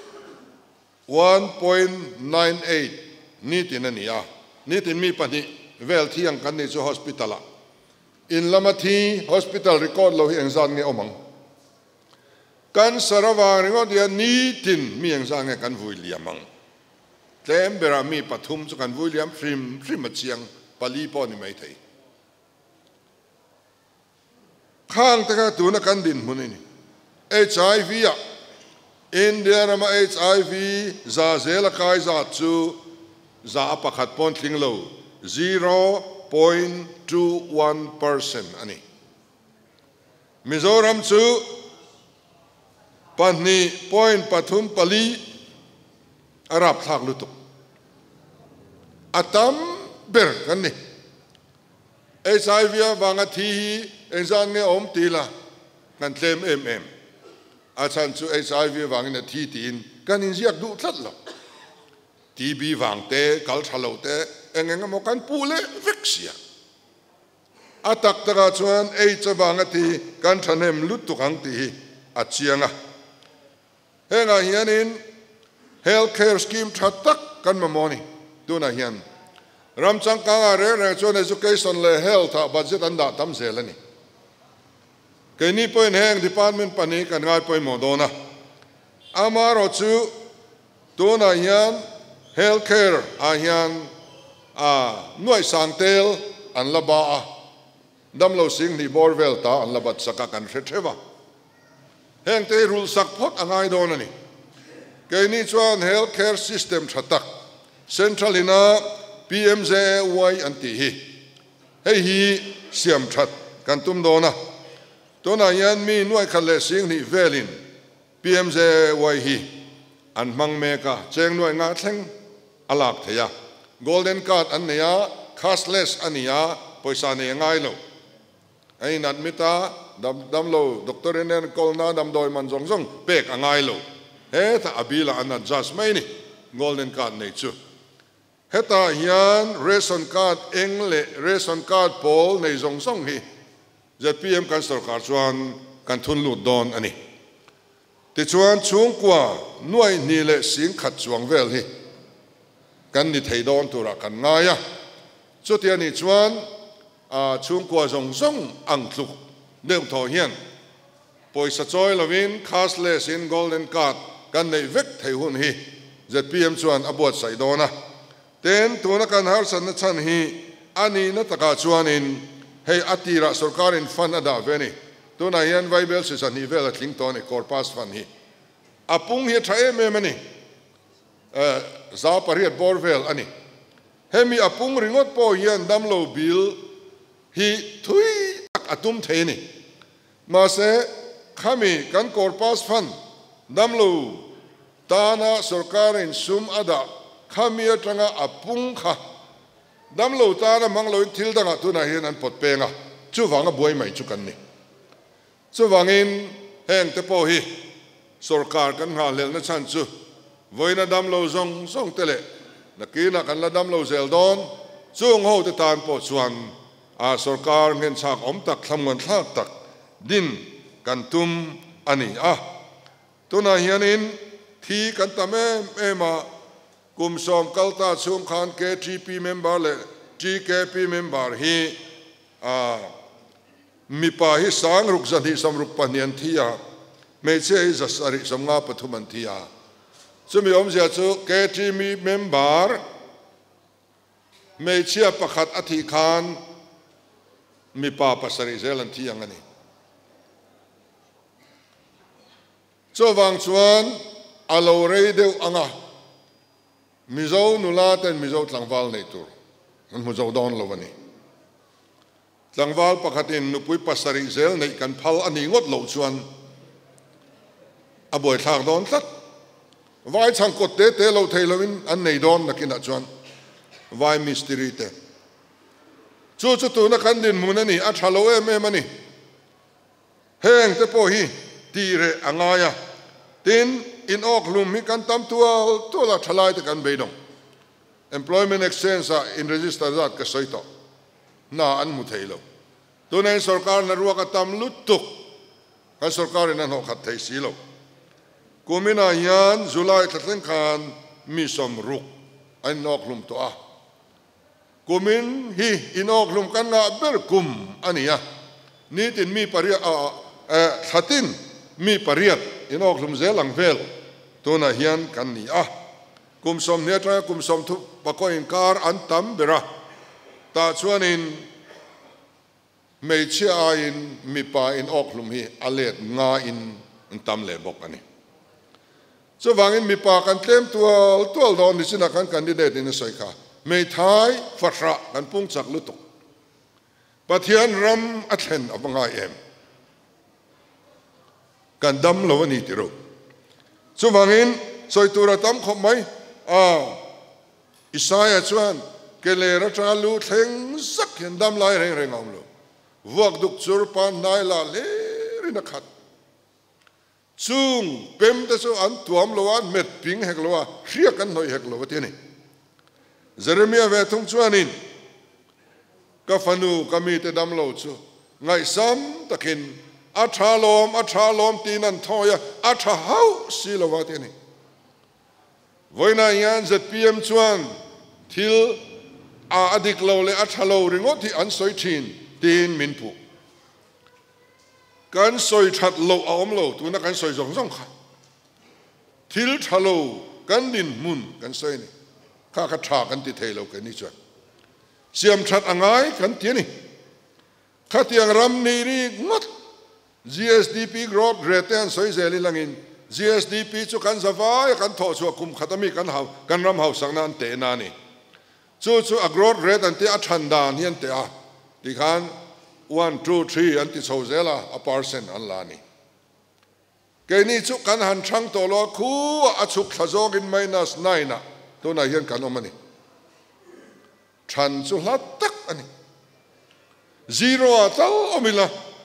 1.98 nitin ania nitin mi pani vel thiang kan ni chu hospital in lamathi hospital record lo hi engzan nge omang kan sarawa ringo dia nitin mi engzan nge kan vui liamang tlem bera mi pathum chu kan vui liam frim achiang pali po ni mai thei khang taka tu na kan din munini HIV ya India rama HIV za zela kai za chu za pakhat pon tling lo 0.21% ani Mizoram chu pani point pathum pali arab thak lutuk atam ber kan ni HIV wanga thi engzan nge om tila kan tlem mm chan chu HIV wang in thi tin kan in ziak du thlat lo TB wang te kal thalo te engeng mo kan pule vexia atak taka chuan wang ati kan thanem lut tu kang ti achianga henga hianin healthcare scheme thatak kan mamoni tuna hian ramchang ka re chuan education le health budget anda tam zelani keni point heng department pani kan ngai poi modona amaro chu tuna hian healthcare hian nuai sangtel an laba damlo sing ni borvel ta an labat saka kan theva heng te rule sak phot angai don ani keni chuan healthcare system thatak central ina PMJY anti hi hei hi siam that kan tum dona tona yan mi nuai khale sing ni velin PMJY hi an mang meka cheng nuai nga thleng alak theya golden card an neya cashless ania poisa ne ngai lo ai admita dam lo doctor enen kolna dam doi man jong jong pek angai lo he ta abila an adjust mai ni golden card nei chu heta hian ration card engle ration card pol nei jong song hi ZPM kan sarkar chuan kan thun lut don ani ti chuan chung kwa nuai ni le sing khat chuang vel hi kan ni thei don tura kan ngaya chutia ni chuan chung kwa jong jong ang thluk deu tho hian poisa choi lovin cashless in golden card kan nei vek thei hun hi ZPM chuan abot sai dona ten tuna kan har san na chan hi ani na taka chuan in hei atira sarkarin fan ada veni tuna hian vaibel se san hi vel tling ton e korpas fan hi apung hi thae me mani za pariat borvel ani hemi apung ringot po hian damlo bil hi thui atum theini ma se khami kan korpas fan damlo tana sarkarin sum ada khami atanga apung kha damlo tana manglo thil danga tuna hian an pot penga chu wanga boi mai chu kan ni chu wangin heng te po hi sarkar kan ha lel na chan chu voina damlo zong song tele nakina kan la damlo zel don chung ho te tan po chuan sarkar ngen chak om tak thlamngan thak tak din kan tum ani tuna hianin thi kan tame ema kum som kalta chung khan KTP member le GKP member hi mi pa hi sang ruk zan hi sam ruk panian thia me che hi zasari samnga pathuman thia chumi om zia chu KTP member me chia pakhat athi khan mi pa pasari zelan thiang ani cho wang chuan alo rei deu anga mizo nula ten mizo tlangwal nei tur an muzo don lovani tlangwal pakhatin nupui pasari zel nei kan phal ani ngot lo chuan aboi thak don tlat vai chang kot te lo theilovin an nei don nakina chuan vai mystery te chu tu na kan din munani a thalo em ani heng te po hi tire angaya tin in oklum mi kan tam tual tola thalai te kan beidong employment exchange in register zat ka soito na an mu theilo tunai sarkar na ruwa ka tam lutuk kan sarkar na ho khat thei silo kumina hian July thatlen khan mi som ruk an oklum to kumin hi in oklum kan nga berkum ania nitin mi paria thatin mi pariat in oklum zelang vel tuna hian kan ni kum som netra kum som thu pakoin kar an tam bera ta chuanin meichia in mi pa in oklum hi alet nga in tam le bok ani so wangin mi pa kan tlem tual don ni sina kan candidate in soika mei thai fatra kan pung chak lutuk pathian ram athen abanga em kan dam lo ni tiro so wangin soitura tam khomai Isaiah chuan kelera tralu theng sak hian dam lai reng reng amlo vok duk chur pan nai la le rin khat chung pem te so an tuam lo an met ping hek lo a hria kan noi hek lo ti ni Jeremia ve thung chuanin ka fanu kami te dam lo chu ngai sam takin a tha lom tin an thoya a tha hau si lo wa ti ni voina yan ZPM chuan thil a adik lo le a tha lo ringot hi an soi thin tin min pu kan soi that lo om lo tu na kan soi zong zong kha thil tha lo kan din mun kan soi ni kha kha tha kan ti thei lo kan ni chuan siam that angai kan ti ni kha tiang ram ni ri ngot GSDP growth rate an soi zeli langin GSDP chu kan zawai kan tho chu kum khatami kan ram hau sang nan te na ni chu a growth rate an ti a than dan hian te a ti khan 1 2 3 an ti so zela a % an la ni ke ni chu kan han thang to lo khu a chuk thazog in -9 na to na hian kan omani than chu hlat tak ani zero a tal omila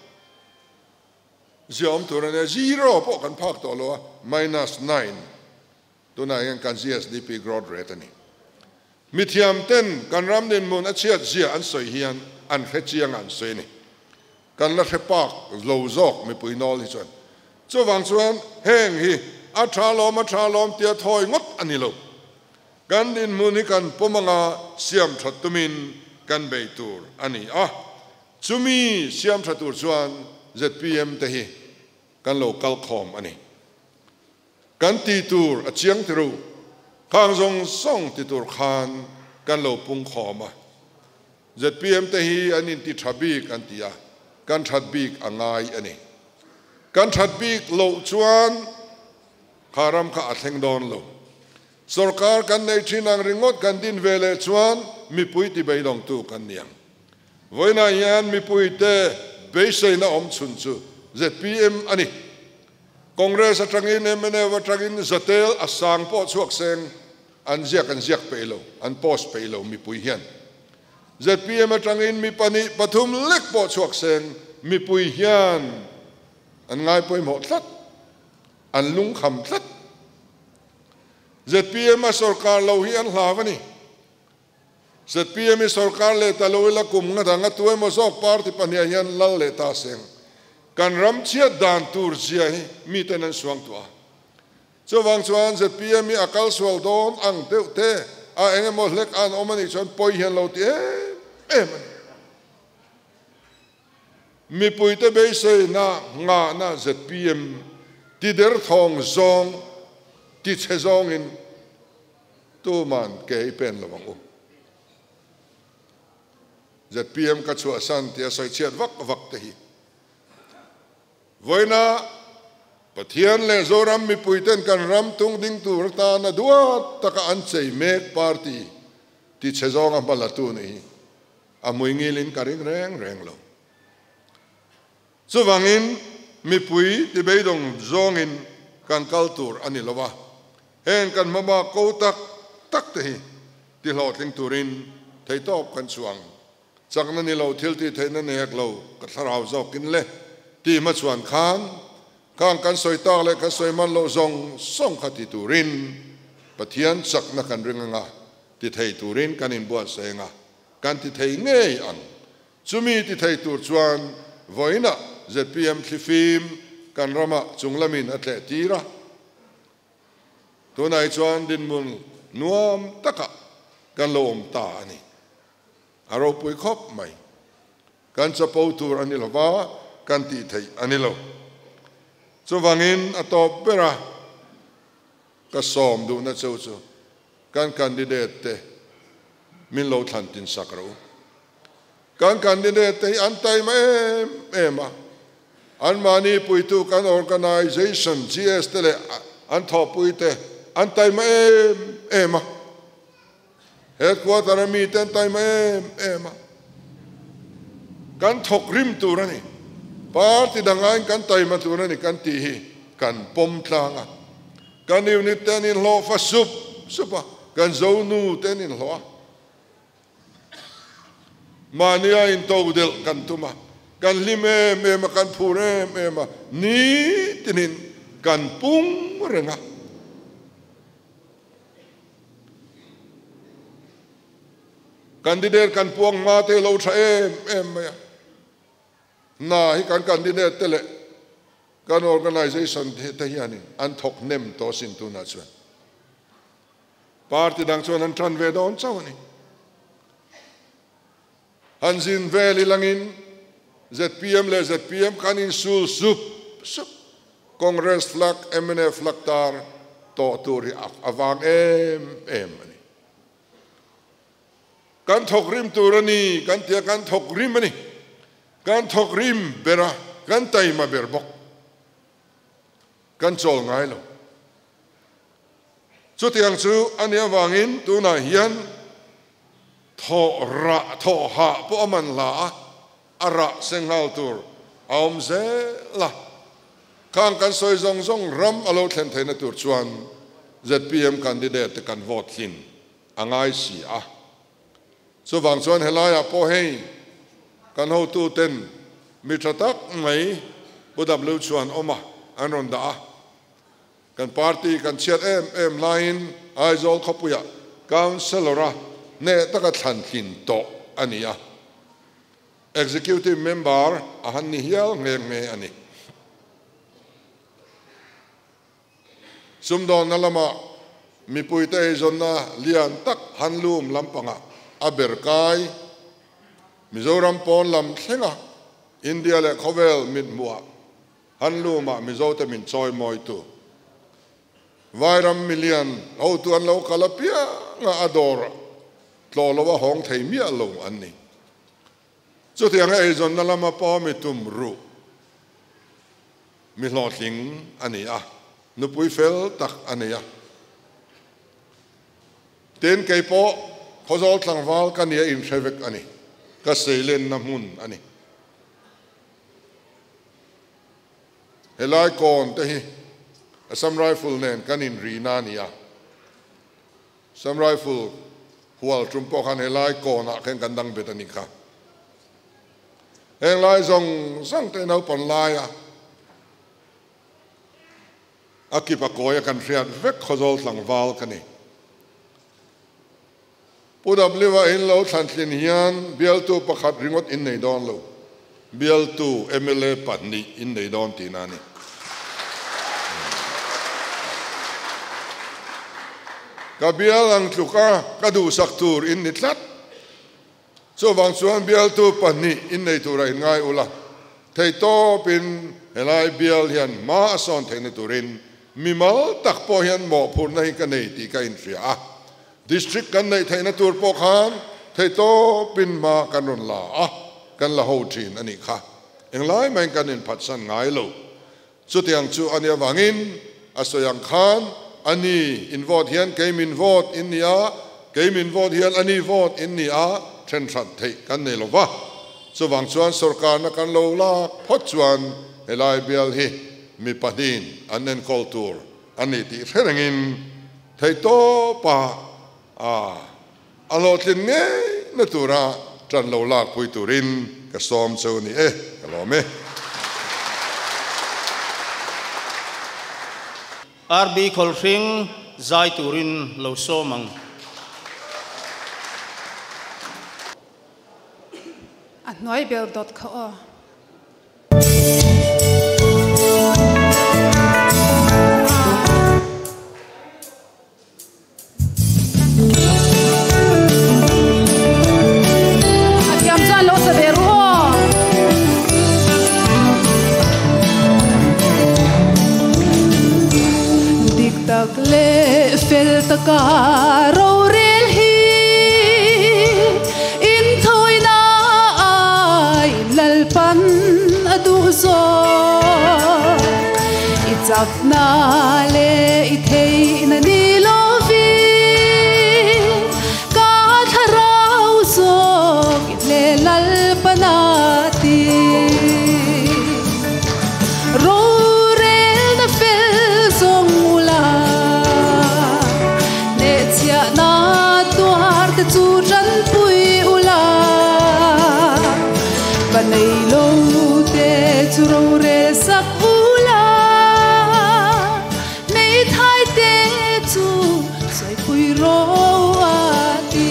ziom turane zero po kan phak to lo -9 to na hian kan GSDP growth rate ani mithiam ten kan ram din mun a chiat zia an soi hian an khe chiang an soi ni kan la khe pak lo zok mi pui nol hi chuan chu wang chuan heng hi a tha lom tia thoi ngot ani lo kan din mun hi kan pomanga siam that tumin kan bei tur ani a chumi siam that tur chuan ZPM te hi kan lo kal khom ani kan ti tur a chiang tiru khang zong song ti tur khan kan lo pung khoma ZPM te hi anin ti thabik an tia kan thatbik angai ani kan thatbik lo chuan kharam kha atheng don lo sarkar kan nei thinang ringot kan din vele chuan mi pui ti beidong tu kan niang voina yan mi pui te beisei na om chun chu ZPM ani Congress atangin MNA atangin zatel asang po chuak seng an ziak pelo an post pelo mi pui hian ZPM atangin mi pani pathum lek po chuak seng mi pui hian an ngai poi mo thlat an lung kham thlat ZPM a sarkar lo hi an hlavani ZPM i sarkar le taloila kum nga danga tuai mo zok party pania hian lal le ta seng kan ram chia dan tur zia hi mi tenan suang tua so wang chuan ZPM i akal swal don ang te a engemaw lek an omani chuan poi hian lo ti em mi pui te be se na nga na ZPM ti der thong zong ti che zong in tu man ke pen lo wang ZPM ka chu asan ti asai chiat vak te hi voina pathian le zoram mi puiten kan ram tung ding tur ta na dua taka an chei mek party ti chezong am balatu ni amui ngilin karing reng lo chuwangin mi pui ti beidong zongin kan kaltur ani lowa hen kan mama ko tak te hi ti hloting turin thei top kan chuang chakna ni lo thil ti theina nek lo ka tharau zokin le ti ma chuan khan kang kan soi tak le kan soi man lo zong song khati turin pathian chakna kan ringanga ti thei turin kan in buat senga kan ti thei ngei an chumi ti thei tur chuan voina ZPM thlifim kan rama chunglamin atle tira tunai chuan din mun nuam taka kan lo om ta ani aro pui khop mai kan chapo tur ani lova kan ti thei ani lo chu wangin atop bera ka som du na chu kan candidate te min lo than tin sakro kan candidate te antai ma ema an mani pui tu kan organization GS tele an tho pui te antai ma ema headquarter mi ten tai ma ema kan thok rim turani party dangai kan tai ma turani kan ti hi kan pom tlanga kan unit ten in lo fa supa kan zonu ten in lo mania in todel kan tuma kan lime me ma kan phure me ma ni tinin กันปุ้งเรื่องอะกันดิเดตกันพวงมาเตลูชาเอ็มไหมน่าให้กันดิเดตเตเลกัน organization เทียนี่อันทกเนมตัวสินตุนัชวนปาร์ตี้ดังชวนอันทรันเวดอนเจ้านี่ฮันซินเวลิลังอิน ZPM เลย ZPM กันอินซูลซุปCongress flag MNF flag tar to turi avang em ani kan thok rim turani kan tia kan thok rim ani kan thok rim bera kan tai ma berbok kan chol ngai lo chu tiang chu ani awangin tu na hian tho ra tho ha po man la ara senghal tur aum ze la Kang kan soi zong ram alo thlen theina tur chuan ZPM candidate kan vote hin angai si a so wang chuan helaya po hei kan ho tu ten mi thatak mai budablu chuan oma anon da kan party kan chiat em line aizol khopuya councilora ne taka thlan hin to ania executive member ahan ni hial nge ani Sumdon nalama mi puite zonna lian tak hanlum lampanga aberkai Mizoram pon lam thenga India le khovel mit muwa hanluma mizote min choi moi tu Vairam million au tu an lo kalapia nga ador tlolowa hong thei mi alo anni chu tiang e zonna lama pa mi tum ru mi hlothing ani a Nupui fel tak ania. Ten kay po khozol tlangwal kania in shevek ani. Kaselen namun ani. Helai kon tehi Assam Rifle nen kanin rina nia. Assam Rifle hual trumpo kan helai kon a ken kandang betanika. Helai zong sang te nau pon lai a. Akipa koya kan riat vek khozol tlangwal kani pudabliwa in lo thantlin hian bial2 pakhat ringot in nei don lo bial2 MLA patni in nei don tinani ka bial ang tluka kadu saktur in nitlat so wang chuan bial2 patni in nei tura in ngai ula thei to pin helai bial hian ma ason theine turin Mimal tak po hian mo phur na hi kanei ti ka in ria district kan nei thaina tur po khan thei to pin ma kanun la kan la ho thin ani kha englai man kan in phatsan ngai lo chu tiang chu ania wangin asoyang khan ani in vote hian came in vote in nia came in vote hian ani vote in nia then that thei kan nei lo wa chu wang chuan sarkar na kan lo la phot chuan helai bial hi mi padin anen kultur ani ti ferengin thei to pa alotlin nge natura tran lo lak pui turin ka som chu ni kalome RB kholring zai turin lo somang annoibel.co le fel taka ro rel hi in thoi na ai lal pan adu zo ichak na le I thei na ni lo vi ka tharau zo le lal panati chu ran pui ula banei lo te chu ro re sak ula pui ro ati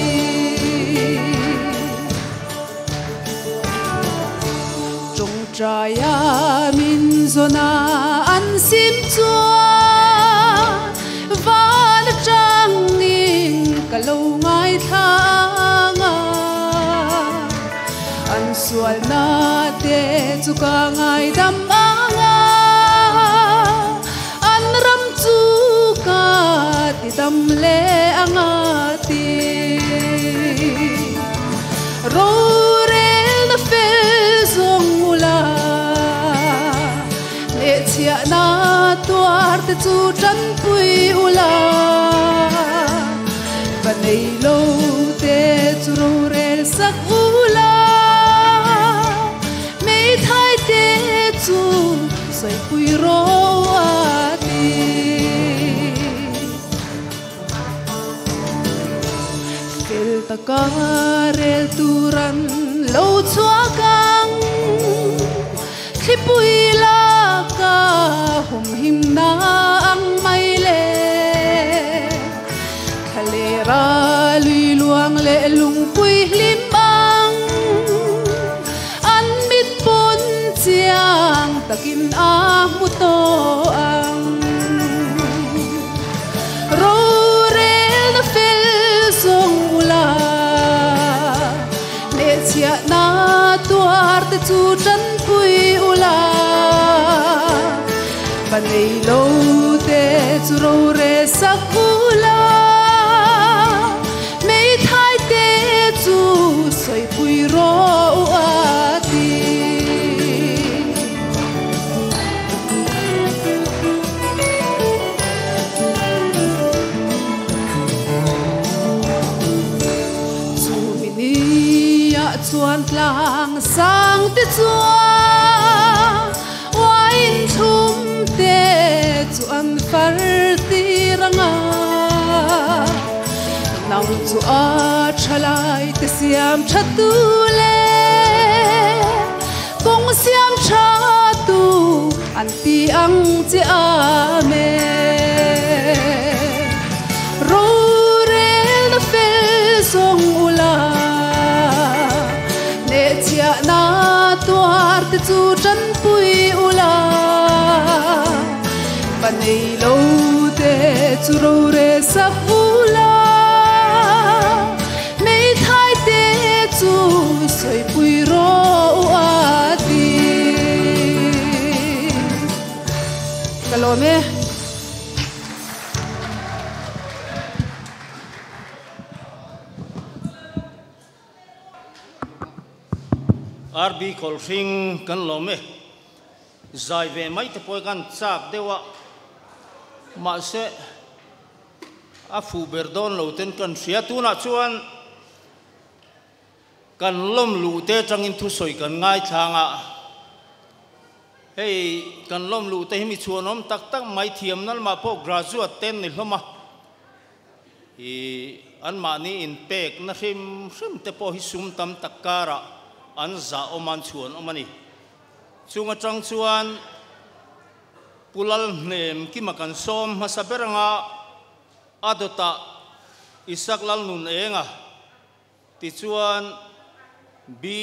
trong traya min zona an sim chua van trăng in ka lo ngai thanga an sual na te chu ka ngai dam anga an ram chu ka ti dam le anga ti ro re na fel song ula le chia na tuar te chu tran pui ula vanei lo te chu ro re sak ula mei thai te chu soi pui ro ati fel ta ka rel turan lo chua kang khi pui la ka hum him na ang mai le khale ra lui luang le lung pui lim bang an mit pon chiang takin a mu to ang ro re na fel song ula le chia na tuar te chu tran pui ula vanei lo te chu ro re sakula mei thai te chu soi pui ro ati chu mini ya chuan tlang sang te chuan wain thum te chuan far ti ranga nang chu a thalai te siam thatu le kong siam thatu an ti ang che a me ro re na fel song ula ne chia na tuar te chu tran pui ula vanei lo te chu ro re sak ula mei thai te chu soi pui ro ati kalome RB Kolfing kan lome zai ve mai te poi kan chak dewa ma se a fu berdon lo ten kan sia tu na chuan kan lom lu te changin thu soi kan ngai thanga hei kan lom lu te himi chuanom tak tak mai thiam nal ma po graduate ten ni hloma i an ma ni in pek na him te po hi sum tam takara an za oman chuan omani chunga chang chuan pulal nem ki makan som masaberanga adota isaklal nun enga ti chuan b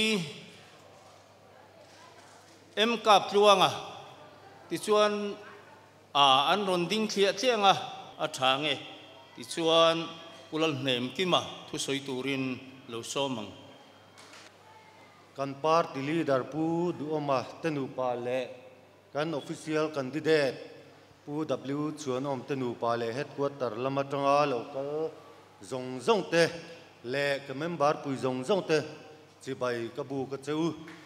em kap tluanga ti chuan an ronding thlia tlenga a thange ti chuan pulal nem ki ma thu soi turin lo somang kan party leader pu duoma tenu pa le kan official candidate pu w chuan om tenu pa le headquarter lamatanga local zong te le ka member pu zong te chi bai ka bu ka cheu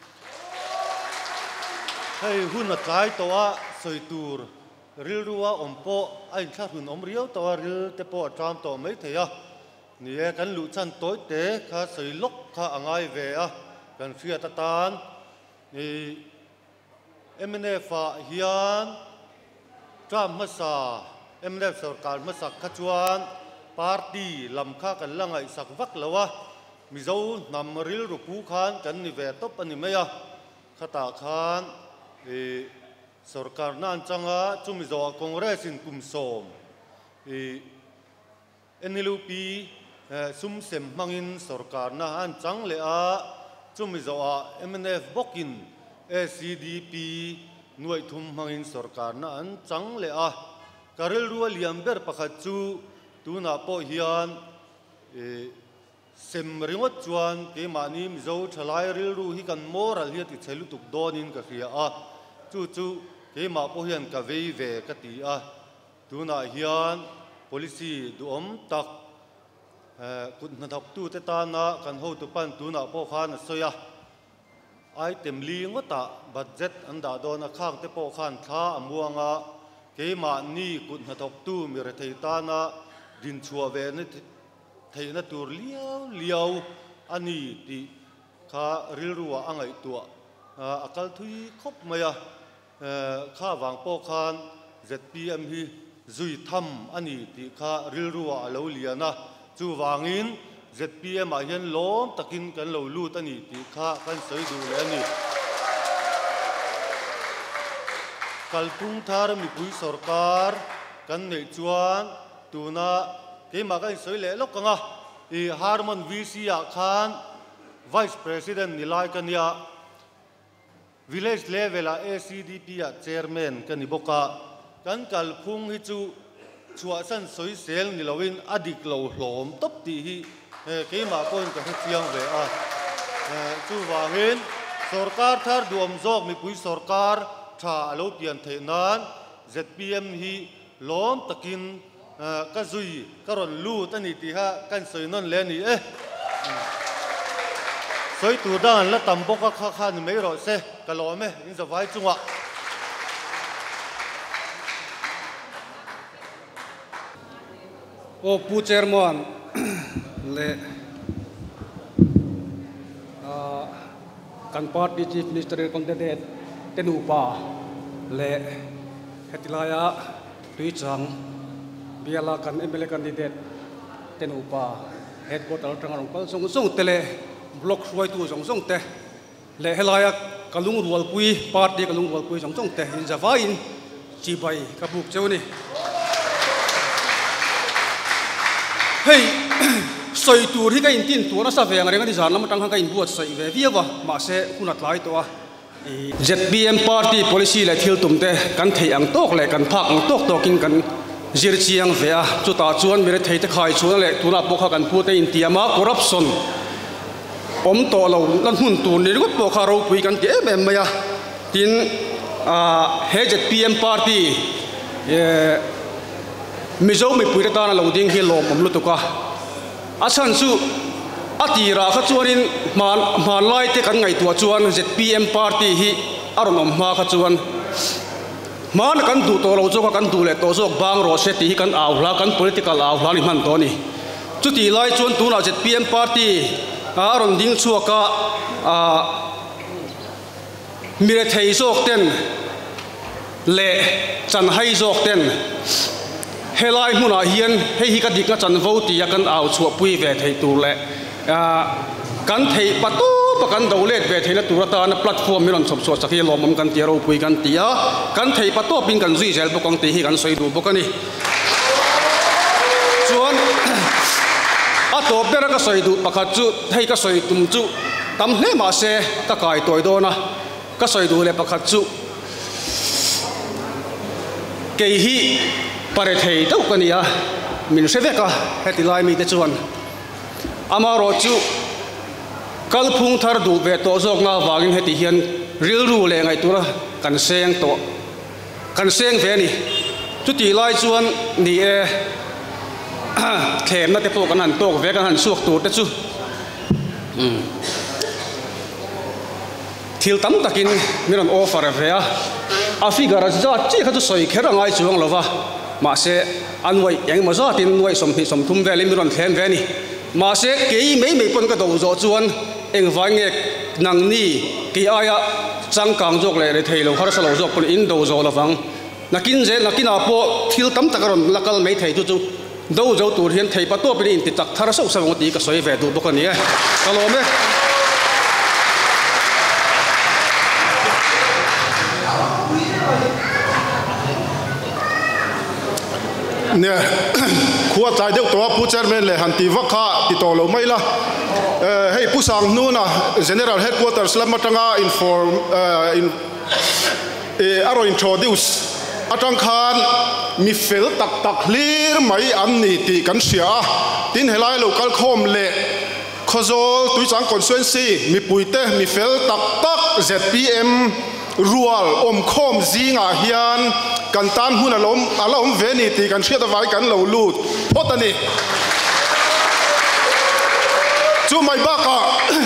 hei hun a kai towa soi tur ril ruwa ompo ai thla hun om riau towa ril te po tram to mai theya ni kan lu chan toi te kha soi lok kha angai ve a kan fia tatan ni MNF hian tram masa MNF sarkar masa khachuan party lamkha kan langai sak vak lawa mizo namril rupu khan kan ni ve top ani meya khata khan sarkar nan changa chumizo congress in kumsom NLP sum sem mangin sarkar na an chang le a chumi zo a MNF bokin ACDP nuai thum mangin sarkar na an chang le a karil ruwa liam ber pakhat chu tuna po hian sem ringot chuan ke mani mizo thalai ril ru hi kan moral hi ti chelu tuk donin ka khia a chu ke ma po hian ka vei ve ka ti a tuna hian policy du om tak kut na thok tu te ta na kan ho tu pan tuna po khan soya item li ngota budget anda dona khang te po khan tha amuanga ke ma ni kut na thok tu mi re thei ta na din chua ve ni thei na tur liao ani ti kha ril ruwa angai tua akal thui khop maya kha wang po khan ZPM hi zui tham ani ti kha ril ruwa alo liana chu wangin ZPM a hian lom takin kan lo lut ani ti kha kan soi du le ani kalpung thar mi pui sarkar kan nei chuan tuna ke ma kan soi le lok kanga I Harmon VC a khan Vice President nilai kania village level a ACDP a chairman kan ni boka kan kalpung hi chu chua san soi sel ni lowin adik lo hlom top ti hi ke ma kon ka chiang ve a chu wangin sarkar thar duam jok mi pui sarkar tha alo pian theinan ZPM hi lom takin ka zui karon lu tani ti ha kan soi non le ni soi tu dan la tam boka kha kha ni mai ro se ka lo me in za vai chunga o pu chairman le kan party chief minister candidate tenu pa le hetilaya tui chang biala kan MLA candidate tenu pa headquarter tangarong kal song tele block roi tu song te le helaya kalung rual pui party kalung rual pui song te in javain chi bai ka buk chewni hey soi tur hi ka in tin tu na sa ve ngari ngani jan lam tang ka in buat sai ve viawa ma se kunat lai to a ZPM party policy le thil tum te kan thei ang tok le kan phak ang tok tokin kan zir chiang ve a chu ta chuan mi re thei te khai chuan le tuna pokha kan pu te in tiama corruption om to lo lan hun tu ni got pokha ro pui kan ke em maya tin he ZPM party mizo mi pui ta na lo ding hi lo pom lu tu ka asan su atira kha chuanin man lai te kan ngai tua chuan ZPM party hi aronom ma kha chuan man kan du to lo joka kan du le to jok bang ro se ti kan awla kan political awla ni man to ni chu ti lai chuan tu na ZPM party aron ding chuaka mire thei jok ten le chan hai jok ten helai huna hian hei hi ka dik na chan vo ti ya kan aw chu pui ve thei tu le kan thei patu pakan dolet ve theina turata na platform miron chop so sakhi lomam kan tiaro pui kan tia kan thei patu pin kan zui zel bokong ti hi kan soi du bokani chuan a top bera ka soi du pakhat chu thei ka soi tum chu tam hle ma se ka kai toi do na ka soi du le pakhat chu ke hi pare thei to kania min se ve ka hetilai mi te chuan amaro chu kalphung thar du ve to jok na wangin heti hian ril ru le ngai tura kan seng ve ni chu ti lai chuan ni khem na te po kan han tok ve kan han suak tur te chu thil tam takin miron offer ve a figure za chi kha chu soi khera ngai chuang lova ma se anwai yang ma za tin noi som thum ve le miron khem ve ni ma se ke mei pon ka do zo chuan eng wange nang ni ki aya chang kang jok le theilo har salo jok pon in do zo lawang nakin a po thil tam takaron lakal mei thei chu do zo tur hian thei pa to pe in ti tak thar so sawang ti ka soi ve du bokani e kalome เนี่ยขวดใจเด็กตัวผู้เจริญเลยหันตีวักข้าติดต่อเราไม่ละให้ผู้สั่งนู่นนะ General Headquarters แล้วมาตั้งinform introduce อาจารย์ขานมีเฟลตักลีร์ไม่อันนี้ตีกันเสียตินเฮลัย local com เละขจรตุยจัง constituency มีปุยเตมีเฟลตัก ZPM รัวอมคมจีงาเฮียนกันตันหุ่นอารมณ์เวนิตีกันเชื่อตะไว้กันเหล่าลูดพอตนี่จู่ไม่บ้ากะ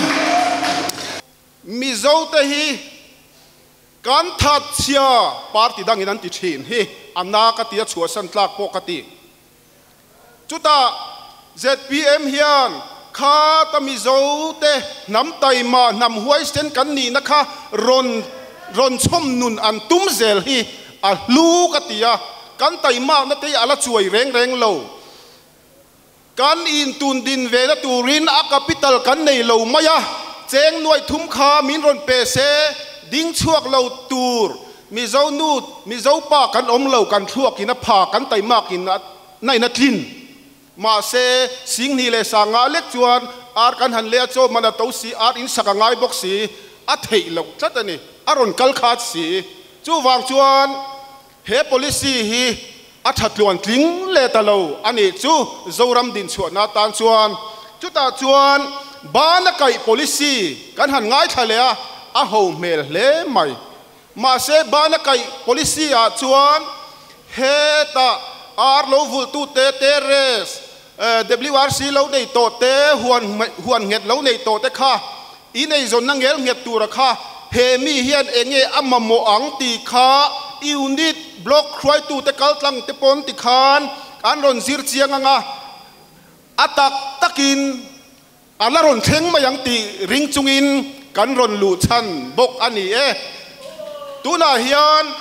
มีเจ้าเตฮีการทัดเชียปาร์ตี้ดังนั้นติดหินฮีอันนักติยชัวสันตลากปกติจุดตา ZPM เฮียนข้าตมีเจ้าเตน้ำไตมานำห้วยเส้นกันนี่นะคะรอนชมนุนอันตุ้มเซลฮีอัลลูกติยากันไตมากนัตยาละช่วยแรงโลกันอินตุนดินเวลตูรินอาคาปิตัลกันในโลมายาเจงหน่วยทุ่มขามินรอนเปเซดิ้งช่วงเราตูรมีเจ้านูดมีเจ้าป่ากันอมเหล่ากันช่วงกินผ่ากันไตมากกินในนัดลินมาเซสิงห์นี่เลยสางาเล็กจวนอาร์กันหันเลี้ยโจมันเต้าสีอาร์อินสักง่ายบกสีอัดเหยเหล่าชัดนี่อารอนกัลขาดสีจู่วางจวนเฮ policy ฮีอัดลวนทิ้งเลตะโลอันนี้จู่เจ้ารำดินชวนนาตานจวนจู่ตาจวนบ้านนักไก่ policy กันหันง่ายทะเลอะโฮเมลเล่ไม่มาเซบ้านนักไก่ policy อาจวนเฮตาอาร์โลวุลตูเตเตเรสWRC เราในโตเตหวนเห็ดเราในโตเตค่ะอีในโซนนั่งเงลเห็ดตัวราคาเฮมีเฮียนเองอัมมาโมอังตีขาอิวนิดบล็อกครอยตูเตกัลตังเตปอนติคานอันรอนซิร์เชียงงาอัตักตะกินอันละรอนเทงมายังตีริงจุงอินกันรอนลูชันบกอันนี้ตูน่าเฮียน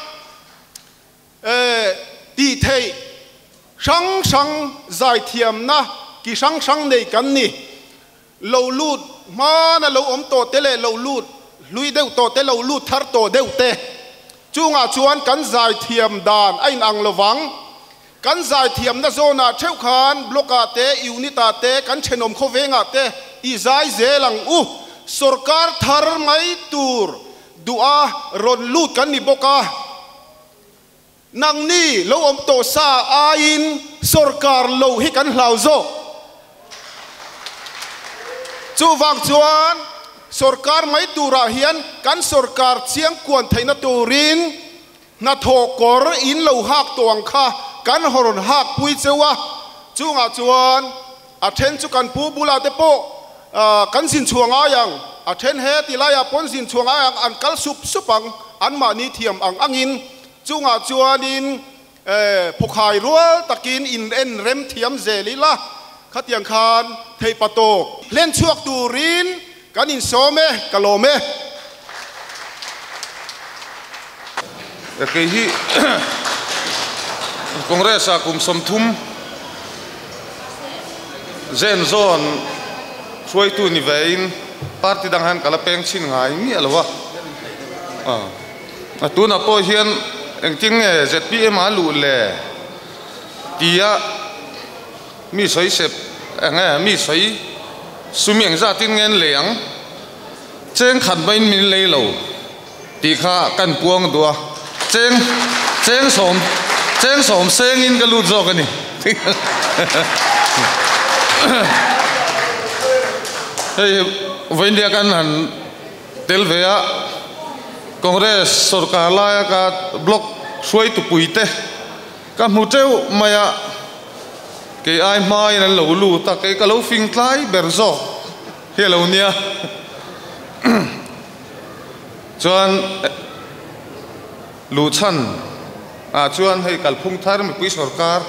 ตีเทช่างใจเทียมนะกี่ช่างในกันนี่เราลูดมานะเราอมโตเตเลเราลูดลุยเดวโตเตเราลูดทัดโตเดวเตจูงอาชวนกันใจเทียมดานไอ้นางระวังกันใจเทียมนะโซนาเช่าขานบล็อกอาเตอิวนิตาเตกันเชนอมโคเวงอาเตอีใจเจลังสุรการทาร์ไม่ตูร์ดูอารอนลูดกันนิบกานังนี่เราอมโตซาอาอินสุรการโลหิกันเหล่าโซจูวังจวนสุรการไม่ตูราเฮียนกันสุรการเชียงกวนไทยนตูรินนาโทกอร์อินเหล่าหักตัวงข้ากันฮอรอนหักปุยเจวะจูงอาจวนอาเทนจุกันปูบุลาเตโปกันสินช่วงอายังอาเทนเฮติลายาปนสินช่วงอายังอันกัลสุปังอันมานีเทียมอังอินจูงอาจวนินพกหายรัวตะกินอินเอ็นเรมเทียมเจลิละขัดยังคานเทปโตเล่นช่วงตูรินกันอินโซเมกะโลเมเกี่ยฮีคอนเกรสกุมสมทุมเจนโซนช่วยตูนิเวนปาร์ตี้ดังฮันกะละเป็งชินง่ายนี่อะไรวะตัวน่ะพอเห็นจริงๆZPMมาลุเล่ที่มีสวยเสพมีสวยสุมีอย่างจะทิ้งเงินเหลียงเจงขัดไปมีเลยเหล่าตีข้ากันปวงตัวเจงสมเซงอินกันลุดจอกันนี่เฮ้ยวันเดียวกันหันเทลเวียคอนเกรสสุรการลายกับบล็อกช่วยตุปุยเตกับมุเจ้ามาเกี่ยไอ้ไม้นั่นเหล่าลูตะเกี่ยกับเหล่าฟิงคลายเบอร์โซเฮลเหล่านี้จวนลูชันจวนให้กัลพุ่งทาร์มีปุยสุรการ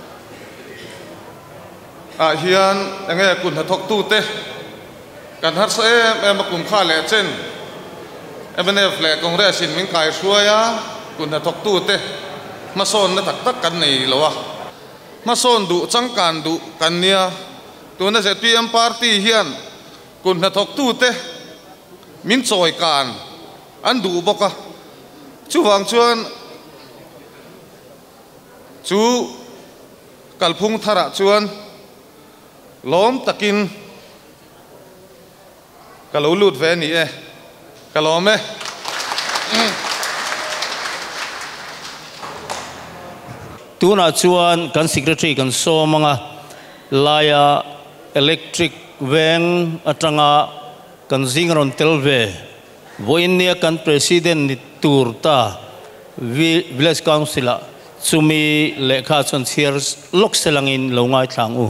เฮียนยังไงคุณหัดทกตู้เตกันฮัตเซ่มากุมข้าเล่เช่นเป็นเอฟเล่คอนเกรสมิงกายช่วยคุณหัดทกตู้เตมาโซนนั่นตักกันนี่หรอวะมาโซนดูจังการดูกันเนี่ยตัวนั้นZPMปาร์ตี้เฮียนคุณหัดทกตู้เตมินซอยการอันดูบอกว่าชูวังชวนชู kalphung thara chuan lom takin kalo lut ve ni e kalome tuna chuan kan secretary kan so manga laya electric veng atanga kan zingron telve voinia kan president ni turta village council chumi lekha chon cheers lok selangin longai thlangu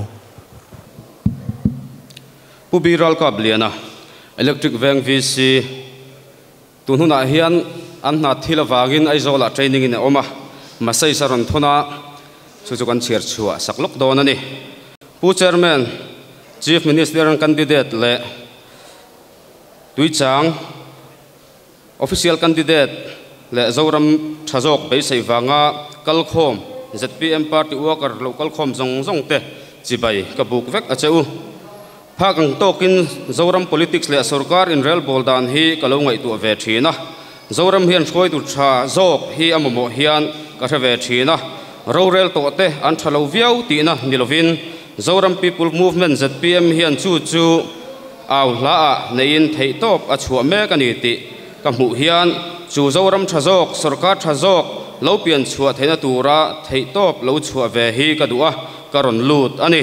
pubiral kabliana electric veng vc tunhuna hian anna thilawangin aizola training in oma masai saron thona chuchukan cheer chua saklok donani pu chairman chief minister candidate le tuichang official candidate le zoram thazok beisai wanga kalkhom zpm party worker local khom zong te chibai kabuk vek acheu phakang tokin zoram politics le sarkar in rel boldan hi kalongai tu ve thina zoram hian khoi tu tha zok hi amamo hian ka ve thina rorel to te an thalo viau tina nilovin zoram people movement zpm hian chu aw la nein thei top a chua me kani ti kamu hian chu zoram thazok sarkar thazok lo pian chua theina tura thei top lo chua ve hi kadua karon lut ani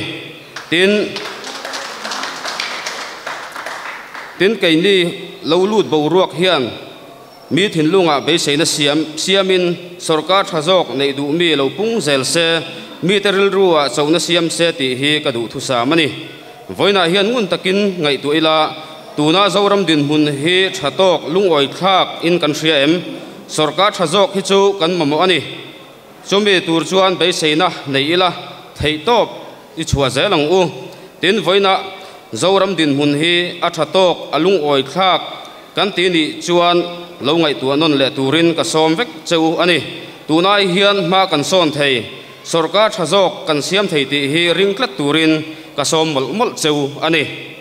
tin kaini lo lut bo ruak hian mi thin lunga be seina siamin sarkar thazok nei du mi lo pung zel se mi teril ruwa chawna siam se ti hi kadu thusa mani voina hian ngun takin ngai tu ila tuna zoram din mun hi thatok lungoi thak in kan ria em sarkar thazok hi chu kan mamo ani chumi tur chuan be seina nei ila thei top i chua zelang u tin voina zoram din mun hi a thatok alung oi thak kan ti ni chuan lo ngai tu anon le turin ka som vek cheu ani tunai hian ma kan son thei sarkar thazok kan siam thei ti hi ringklat turin ka som mol cheu ani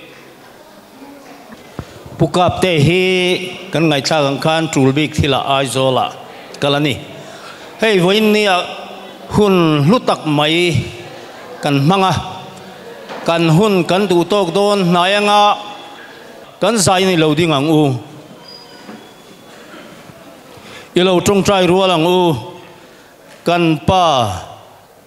pukap te hi kan ngai thlang khan tulbik thila aizola kalani hei voinia hun lutak mai kan manga kan hun kan du tok don nayanga kan zai ni lo ding ang u ilo trong trai rualang u kan pa